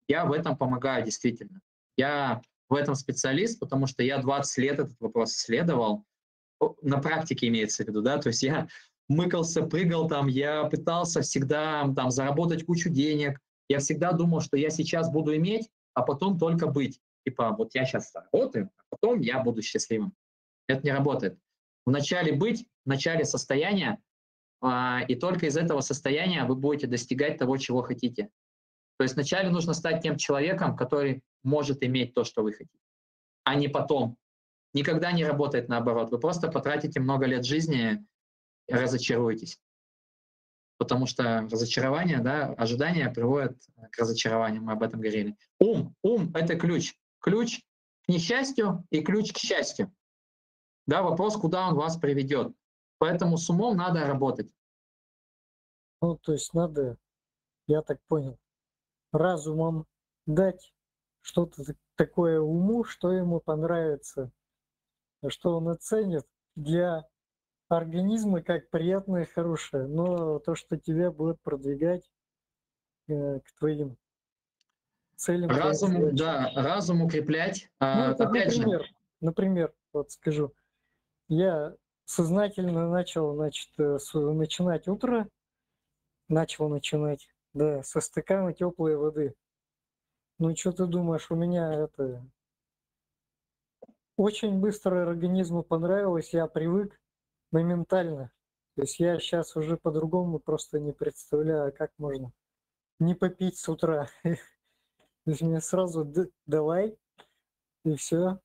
я в этом помогаю действительно. Я в этом специалист, потому что я двадцать лет этот вопрос исследовал. На практике имеется в виду, да, то есть я мыкался, прыгал там, я пытался всегда там заработать кучу денег, я всегда думал, что я сейчас буду иметь, а потом только быть. Типа, вот я сейчас работаю, а потом я буду счастливым. Это не работает. Вначале быть, в начале состояния, а, и только из этого состояния вы будете достигать того, чего хотите. То есть вначале нужно стать тем человеком, который может иметь то, что вы хотите, а не потом. Никогда не работает наоборот. Вы просто потратите много лет жизни и разочаруетесь. Потому что разочарование, да, ожидания приводят к разочарованию, мы об этом говорили. Ум, ум — это ключ. Ключ к несчастью и ключ к счастью. Да, вопрос, куда он вас приведет. Поэтому с умом надо работать. Ну, то есть надо, я так понял, разумом дать что-то такое уму, что ему понравится, что он оценит для организма как приятное и хорошее, но то, что тебя будет продвигать э, к твоим целям, твоим Разум, задачам. да, разум укреплять. Ну, А, это, опять же, например, например, вот скажу, я сознательно начал, значит, э, с- начинать утро, начал начинать, да, со стакана теплой воды. Ну, что ты думаешь, у меня это очень быстро организму понравилось, я привык моментально. То есть я сейчас уже по-другому просто не представляю, как можно не попить с утра. То есть мне сразу д- давай, и все.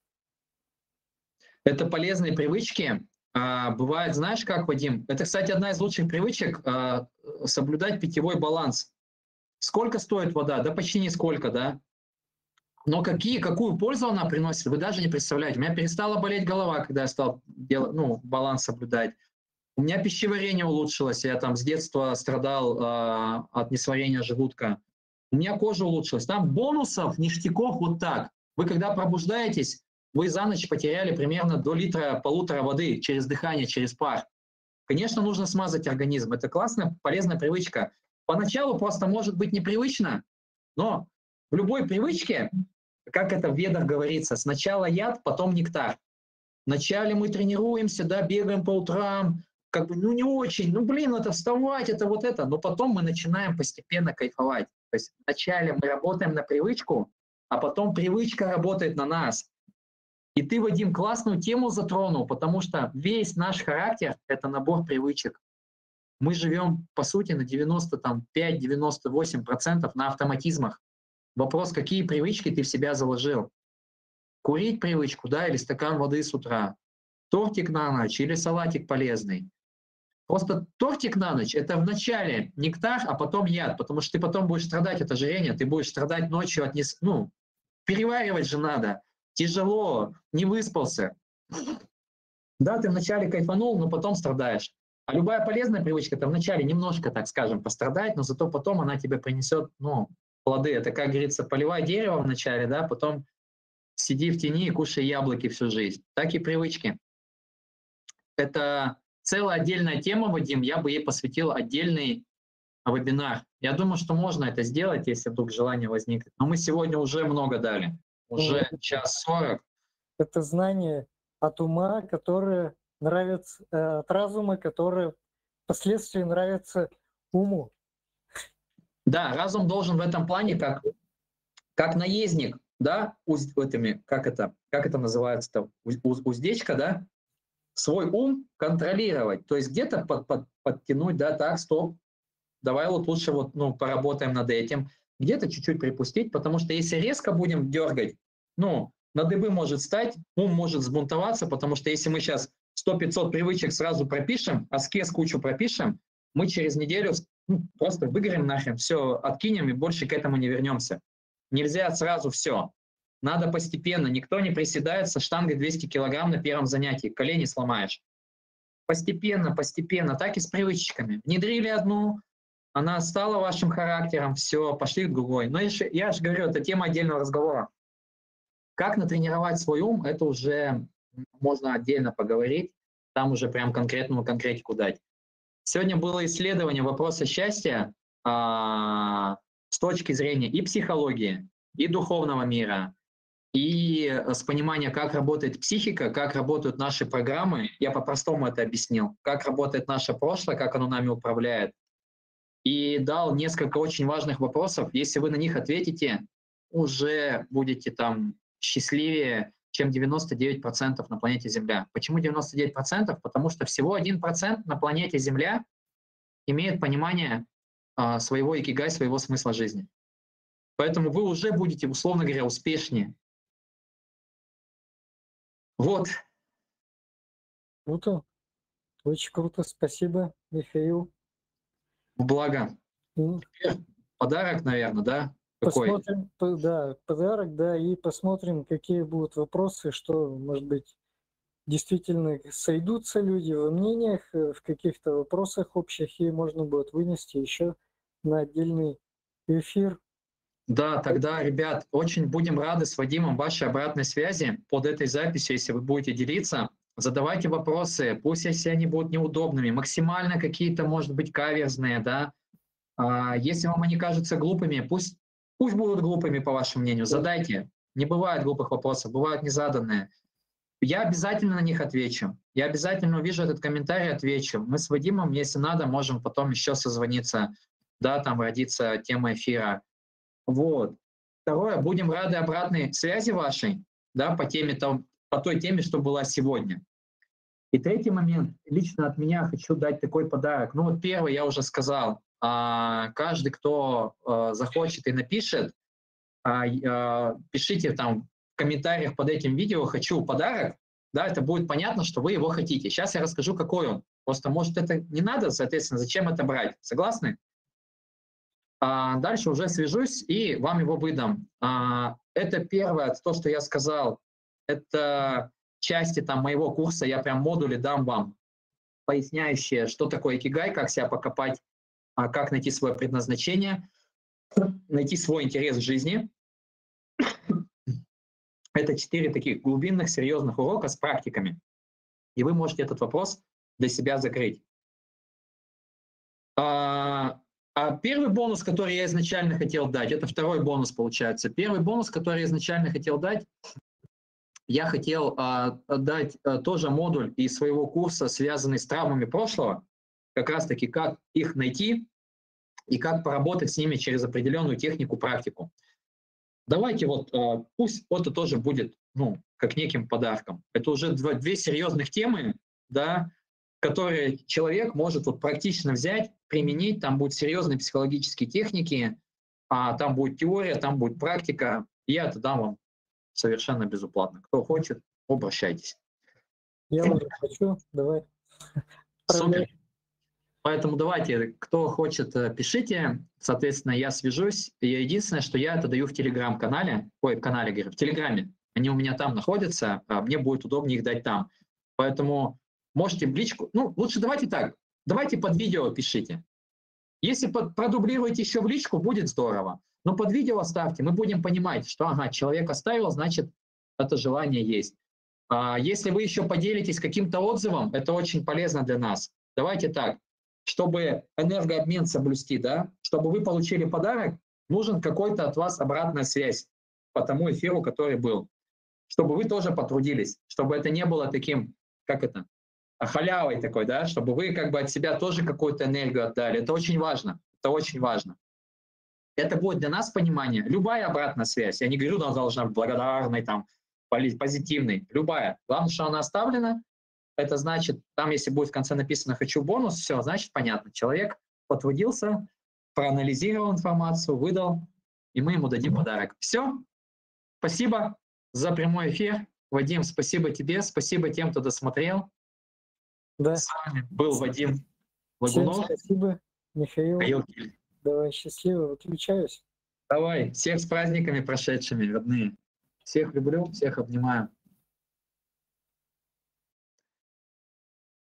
это полезные привычки. А, бывает, знаешь как, Вадим? Это, кстати, одна из лучших привычек а, соблюдать питьевой баланс. Сколько стоит вода? Да почти нисколько, да? Но какие, какую пользу она приносит, вы даже не представляете. У меня перестала болеть голова, когда я стал делать, ну, баланс соблюдать. У меня пищеварение улучшилось, я там с детства страдал э, от несварения желудка. У меня кожа улучшилась. Там бонусов, ништяков вот так. Вы когда пробуждаетесь, вы за ночь потеряли примерно до литра, полутора воды через дыхание, через пар. Конечно, нужно смазать организм. Это классная, полезная привычка. Поначалу просто может быть непривычно, но в любой привычке, как это в ведах говорится, сначала яд, потом нектар. Вначале мы тренируемся, да, бегаем по утрам, как бы, ну не очень, ну блин, это вставать, это вот это, но потом мы начинаем постепенно кайфовать. То есть вначале мы работаем на привычку, а потом привычка работает на нас. И ты, Вадим, классную тему затронул, потому что весь наш характер — это набор привычек. Мы живем, по сути, на девяносто пять - девяносто восемь процентов на автоматизмах. Вопрос, какие привычки ты в себя заложил. Курить привычку, да, или стакан воды с утра. Тортик на ночь или салатик полезный. Просто тортик на ночь — это вначале нектар, а потом яд, потому что ты потом будешь страдать от ожирения, ты будешь страдать ночью от нес... ну, переваривать же надо, тяжело, не выспался. Да, ты вначале кайфанул, но потом страдаешь. А любая полезная привычка — это вначале немножко, так скажем, пострадать, но зато потом она тебе принесет, ну, плоды. Это, как говорится, поливай дерево вначале, да, потом сиди в тени и кушай яблоки всю жизнь. Так и привычки. Это целая отдельная тема, Вадим, я бы ей посвятил отдельный вебинар. Я думаю, что можно это сделать, если вдруг желание возникнет. Но мы сегодня уже много дали. Ну, Уже час сорок. это знание от ума, которое нравится, э, от разума, которое впоследствии нравится уму. Да, разум должен в этом плане как, как наездник, да, уз, этими, как это, как это называется-то, уз, уз, уздечка, да, свой ум контролировать. То есть где-то под, под, подтянуть, да, так, стоп, давай вот лучше вот, ну, поработаем над этим, где-то чуть-чуть припустить, потому что если резко будем дергать, ну, на дыбы может стать, ум может сбунтоваться, потому что если мы сейчас сто пятьсот привычек сразу пропишем, аскез кучу пропишем, мы через неделю ну, просто выгорим нахрен, все откинем и больше к этому не вернемся. Нельзя сразу все. Надо постепенно. Никто не приседает со штангой двести килограмм на первом занятии. Колени сломаешь. Постепенно, постепенно. Так и с привычками. Внедрили одну, она стала вашим характером, все, пошли к другой. Но я же, я же говорю, это тема отдельного разговора. Как натренировать свой ум, это уже можно отдельно поговорить, там уже прям конкретную конкретику дать. Сегодня было исследование вопроса счастья а, с точки зрения и психологии, и духовного мира, и с понимания, как работает психика, как работают наши программы. Я по-простому это объяснил. Как работает наше прошлое, как оно нами управляет. И дал несколько очень важных вопросов. Если вы на них ответите, уже будете там счастливее, чем девяносто девять процентов на планете Земля. Почему девяносто девять процентов? Потому что всего один процент на планете Земля имеет понимание а, своего икигай, своего смысла жизни. Поэтому вы уже будете, условно говоря, успешнее. Вот. Круто. Очень круто. Спасибо, Михаил. Благо. Ну, Теперь подарок, наверное, да? Какой? Посмотрим, по- да, подарок, да, и посмотрим, какие будут вопросы, что, может быть, действительно сойдутся люди во мнениях, э, в каких-то вопросах общих, и можно будет вынести еще на отдельный эфир. Да, тогда, ребят, очень будем рады с Вадимом вашей обратной связи под этой записью, если вы будете делиться. Задавайте вопросы, пусть если они будут неудобными, максимально какие-то, может быть, каверзные, да. А, если вам они кажутся глупыми, пусть, пусть будут глупыми, по вашему мнению. Задайте. Не бывает глупых вопросов, бывают незаданные. Я обязательно на них отвечу. Я обязательно увижу этот комментарий, отвечу. Мы с Вадимом, если надо, можем потом еще созвониться, да, там родится тема эфира. Вот. Второе, будем рады обратной связи вашей, да, по теме, там, по той теме, что была сегодня. И третий момент, лично от меня хочу дать такой подарок. Ну вот первый я уже сказал, а, каждый, кто а, захочет и напишет, а, а, пишите там в комментариях под этим видео «хочу подарок», да, это будет понятно, что вы его хотите. Сейчас я расскажу, какой он. Просто, может, это не надо, соответственно, зачем это брать? Согласны? А дальше уже свяжусь и вам его выдам. А, это первое, то, что я сказал, это части там моего курса, я прям модули дам вам, поясняющие, что такое икигай, как себя покопать, а, как найти свое предназначение, найти свой интерес в жизни. Это четыре таких глубинных, серьезных урока с практиками. И вы можете этот вопрос для себя закрыть. А, а первый бонус, который я изначально хотел дать, это второй бонус получается. Первый бонус, который я изначально хотел дать, я хотел а, дать а, тоже модуль из своего курса, связанный с травмами прошлого, как раз-таки как их найти и как поработать с ними через определенную технику, практику. Давайте вот, а, пусть это тоже будет, ну, как неким подарком. Это уже два, две серьезных темы, да, которые человек может вот практично взять, применить. Там будут серьезные психологические техники, а там будет теория, там будет практика. И я это дам вам совершенно безуплатно. Кто хочет, обращайтесь. Я уже хочу, давай. Супер. Поэтому давайте, кто хочет, пишите. Соответственно, я свяжусь. И единственное, что я это даю в Телеграм-канале, ой, в канале, говорю, в Телеграме. Они у меня там находятся, а мне будет удобнее их дать там. Поэтому можете в личку, ну, лучше давайте так, давайте под видео пишите. Если под, продублируете еще в личку, будет здорово. Но под видео оставьте, мы будем понимать, что, ага, человек оставил, значит, это желание есть. А если вы еще поделитесь каким-то отзывом, это очень полезно для нас. Давайте так, чтобы энергообмен соблюсти, да, чтобы вы получили подарок, нужен какой-то от вас обратная связь по тому эфиру, который был. Чтобы вы тоже потрудились, чтобы это не было таким, как это, халявой такой, да, чтобы вы как бы от себя тоже какую-то энергию отдали. Это очень важно, это очень важно. Это будет для нас понимание. Любая обратная связь, я не говорю, она должна быть благодарной, там, позитивной, любая. Главное, что она оставлена, это значит, там если будет в конце написано «хочу бонус», все, значит, понятно. Человек потрудился, проанализировал информацию, выдал, и мы ему дадим подарок. Все, спасибо за прямой эфир. Вадим, спасибо тебе, спасибо тем, кто досмотрел. Да. С вами был Вадим Всем Лагунов. спасибо, Михаил. Михаил. Давай, счастливо, выключаюсь. Давай, всех с праздниками прошедшими, родные. Всех люблю, всех обнимаю.